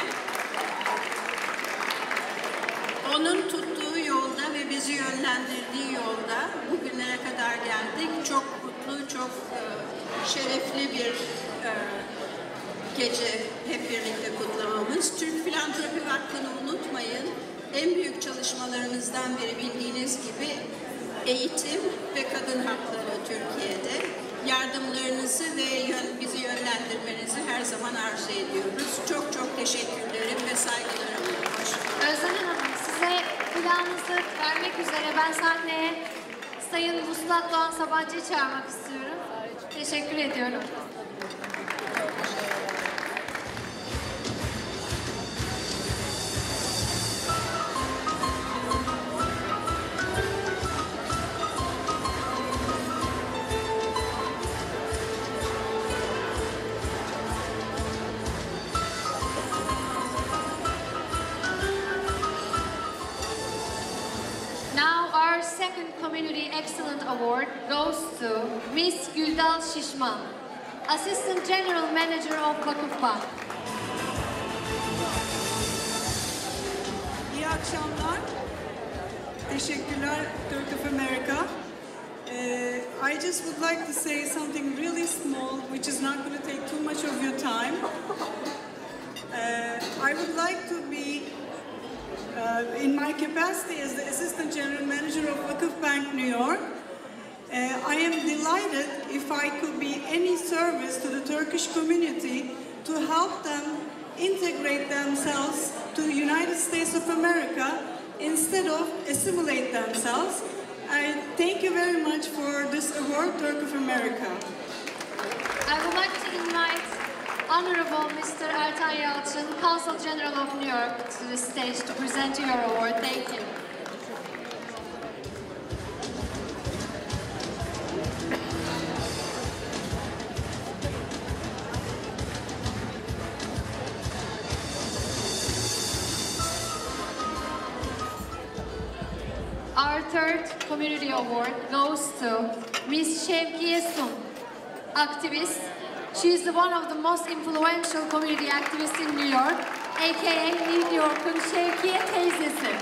onun tuttuğu yolda ve bizi yönlendirdiği yolda bugünlere kadar geldik. Çok mutlu, çok e, şerefli bir e, gece hep birlikte kutlamamız. Türk Philanthropy Vakfı'nı unutmayın. En büyük çalışmalarımızdan biri bildiğiniz gibi eğitim ve kadın hakları Türkiye'de. Yardımlarınızı ve yön, bizi yönlendirmenizi her zaman arzu ediyoruz. Çok çok teşekkürlerim ve saygılarımla. Özlenen Hanım, size planınızı vermek üzere ben sahneye Sayın Vuslat Doğan Sabancı'yı çağırmak istiyorum. Teşekkür ediyorum. Community Excellence Award goes to Miss Güldal Şişman, Assistant General Manager of Vakıfbank. İyi akşamlar. Teşekkürler, Turk of America. Uh, I just would like to say something really small, which is not going to take too much of your time. Uh, I would like to be Uh, in my capacity as the Assistant General Manager of Vakıfbank New York, uh, I am delighted if I could be any service to the Turkish community to help them integrate themselves to the United States of America instead of assimilate themselves. I thank you very much for this award, Turk of America. I would like to invite Honorable Mister Ertan Yalçın, Consul General of New York, to the stage to present your award. Thank you. Our third community award goes to Miss Şevkiye Sun, activist. She is one of the most influential community activists in New York, aka New York'un Şevkiye teyzesi.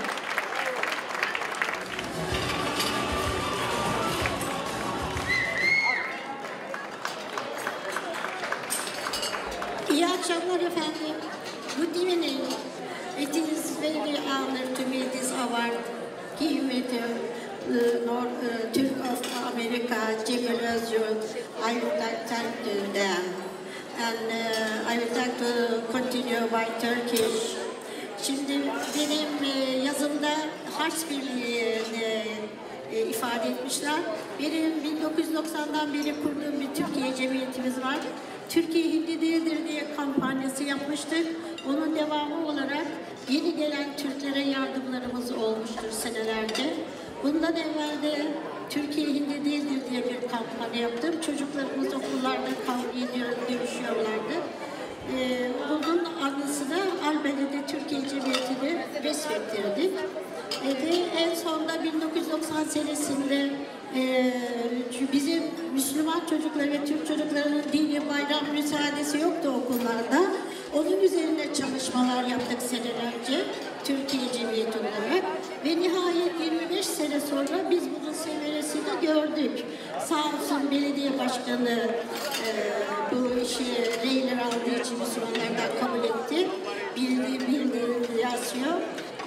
İyi akşamlar efendim. Good evening. It is very honor to me this award given to uh, North, uh, Turk of America, Cemil Özcan. I would like to thank them. And uh, I would like to continue by Turkish. Şimdi benim e, yazımda harç birliğini e, ifade etmişler. Benim bin dokuz yüz doksandan beri kurduğum bir Türkiye Cemiyetimiz var. Türkiye Hindi değildir diye kampanyası yapmıştık. Onun devamı olarak yeni gelen Türklere yardımlarımız olmuştur senelerce. Bundan evvel de Türkiye Hindi değildir diye bir kampanya yaptım. Çocuklarımız okullarda kavga ediyor, görüşüyorlardı. Ee, bunun anısına Albanya'da Türkiye Cemiyeti'ni resmettirdik. E ve en sonunda bin dokuz yüz doksan senesinde e, bizim Müslüman çocuklar ve Türk çocuklarının dini bayram müsaadesi yoktu okullarda. Onun üzerine çalışmalar yaptık senelerce Türkiye Cemiyeti olarak ve nihayet yirmi beş sene sonra biz bunun semeresini gördük. Sağ olsun belediye başkanı e, bu işi reyler aldığı için Müslümanlardan kabul etti. Bildi, bildi yazıyor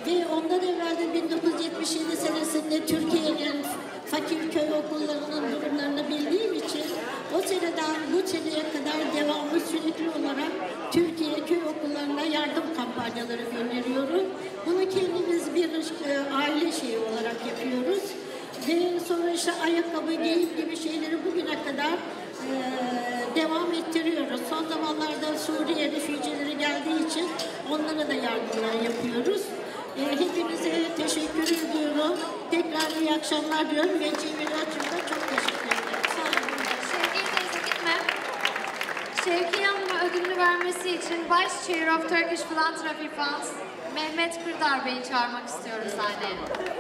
Ve ondan evvel de bin dokuz yüz yetmiş yedi senesinde Türkiye'nin fakir köy okullarının durumlarını bildiğim için o seneden bu seneye kadar devamlı sürekli olarak Türkiye köy okullarına yardım kampanyaları gönderiyorum. Bunu kendimiz bir e, aile şeyi olarak yapıyoruz. Ve sonra işte ayakkabı, giyim gibi şeyleri bugüne kadar e, devam ettiriyoruz. Son zamanlarda Suriye refüjileri geldiği için onlara da yardımlar yapıyoruz. E, hepinize teşekkür ediyorum. Tekrar iyi akşamlar diyorum ve Cemil Açım'da çok teşekkür ederim. Sağ olun. Şevki'ye teyze gitme. Şevki Hanım'a ödülünü vermesi için Vice Chair of Turkish Philanthropy Funds Mehmet Kırdar Bey'i çağırmak istiyoruz sahneye.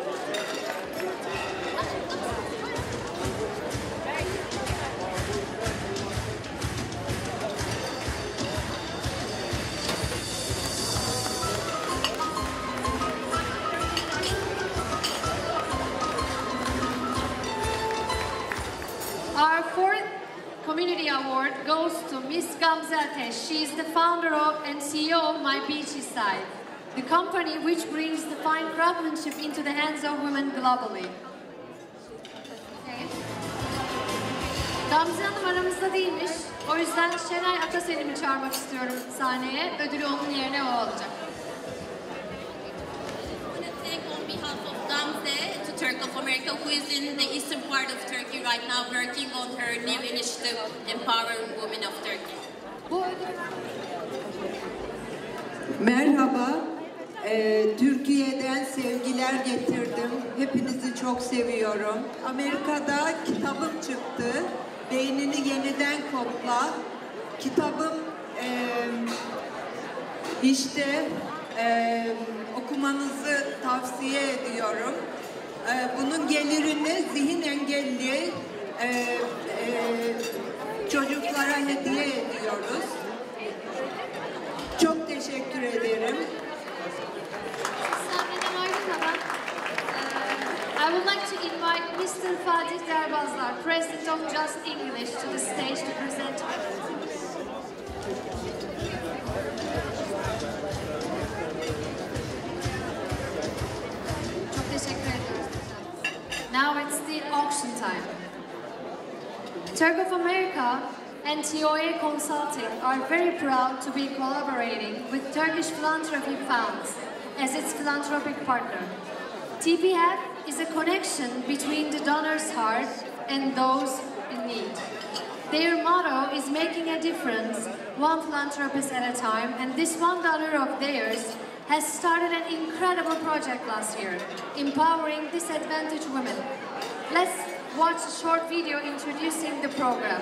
Our fourth community award goes to Miss Gamze Ateş. She is the founder of and C E O of My Beachy Side, the company which brings the fine craftsmanship into the hands of women globally. Okay. Gamze Hanım aramızda değilmiş. O yüzden Şenay Ataselim'i çağırmak istiyorum sahneye. Ödülü onun yerine o alacak. On behalf of Gamze to Turkish of America, who is in the eastern part of Turkey right now, working on her new initiative, Empowering Women of Turkey. Merhaba, ee, Türkiye'den sevgiler getirdim. Hepinizi çok seviyorum. Amerika'da kitabım çıktı. Beynini yeniden kodla. Kitabım e, işte e, okumanızı tavsiye ediyorum. E, bunun gelirini zihin engelli e, e, çocuklara hediye ediyoruz. Çok teşekkür ederim. Sahneden ayrılmadan I would like to invite Mister Fatih Derbazlar, President of Just English, to the stage to present. Çok teşekkür ederim. Now it's the auction time. Turkish of America and T O A Consulting are very proud to be collaborating with Turkish Philanthropy Funds as its philanthropic partner. T P F is a connection between the donor's heart and those in need. Their motto is making a difference, one philanthropist at a time, and this one donor of theirs has started an incredible project last year, empowering disadvantaged women. Let's watch a short video introducing the program.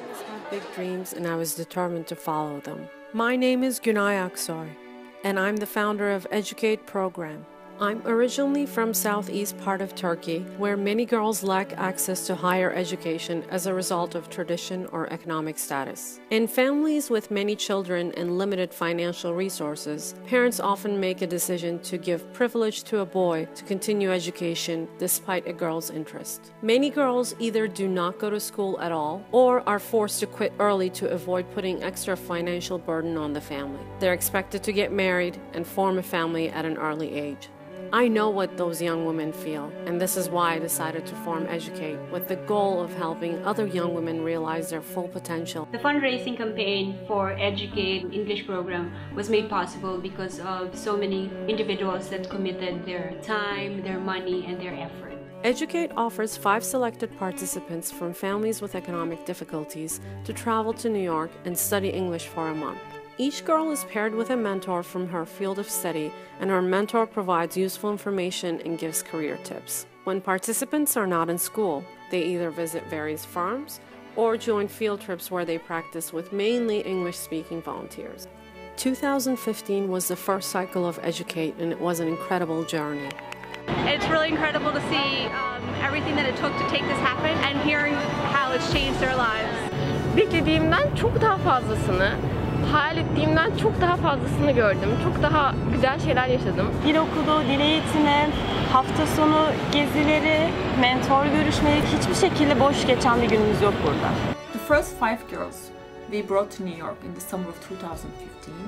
Big dreams, and I was determined to follow them. My name is Günay Aksoy, and I'm the founder of Educate program. I'm originally from southeast part of Turkey, where many girls lack access to higher education as a result of tradition or economic status. In families with many children and limited financial resources, parents often make a decision to give privilege to a boy to continue education despite a girl's interest. Many girls either do not go to school at all or are forced to quit early to avoid putting extra financial burden on the family. They're expected to get married and form a family at an early age. I know what those young women feel, and this is why I decided to form Educate, with the goal of helping other young women realize their full potential. The fundraising campaign for Educate English program was made possible because of so many individuals that committed their time, their money, and their effort. Educate offers five selected participants from families with economic difficulties to travel to New York and study English for a month. Each girl is paired with a mentor from her field of study, and her mentor provides useful information and gives career tips. When participants are not in school, they either visit various farms or join field trips where they practice with mainly English-speaking volunteers. two thousand fifteen was the first cycle of Educate, and it was an incredible journey. It's really incredible to see um, everything that it took to take this happen and hearing how it's changed their lives. Beklediğimden çok daha fazlasını, hayal ettiğimden çok daha fazlasını gördüm. Çok daha güzel şeyler yaşadım. Dil okulu, dil eğitimi, hafta sonu gezileri, mentor görüşmeleri, hiçbir şekilde boş geçen bir günümüz yok burada. The first five girls we brought to New York in the summer of two thousand fifteen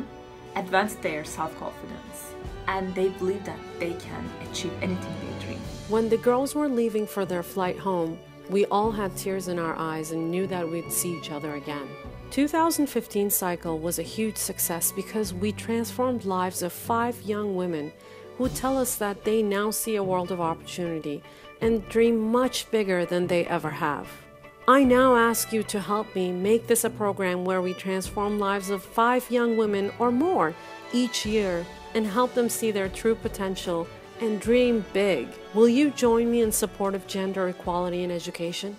advanced their self-confidence, and they believe that they can achieve anything they dream. When the girls were leaving for their flight home, we all had tears in our eyes and knew that we'd see each other again. two thousand fifteen cycle was a huge success because we transformed lives of five young women who tell us that they now see a world of opportunity and dream much bigger than they ever have. I now ask you to help me make this a program where we transform lives of five young women or more each year and help them see their true potential and dream big. Will you join me in support of gender equality in education?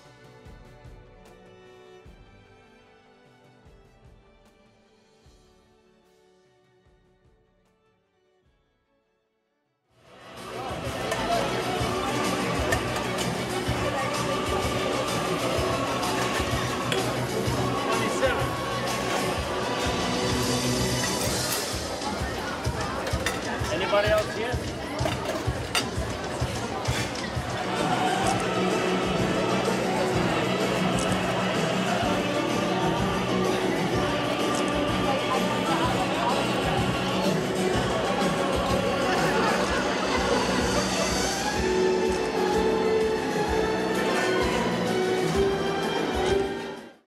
Anybody else here?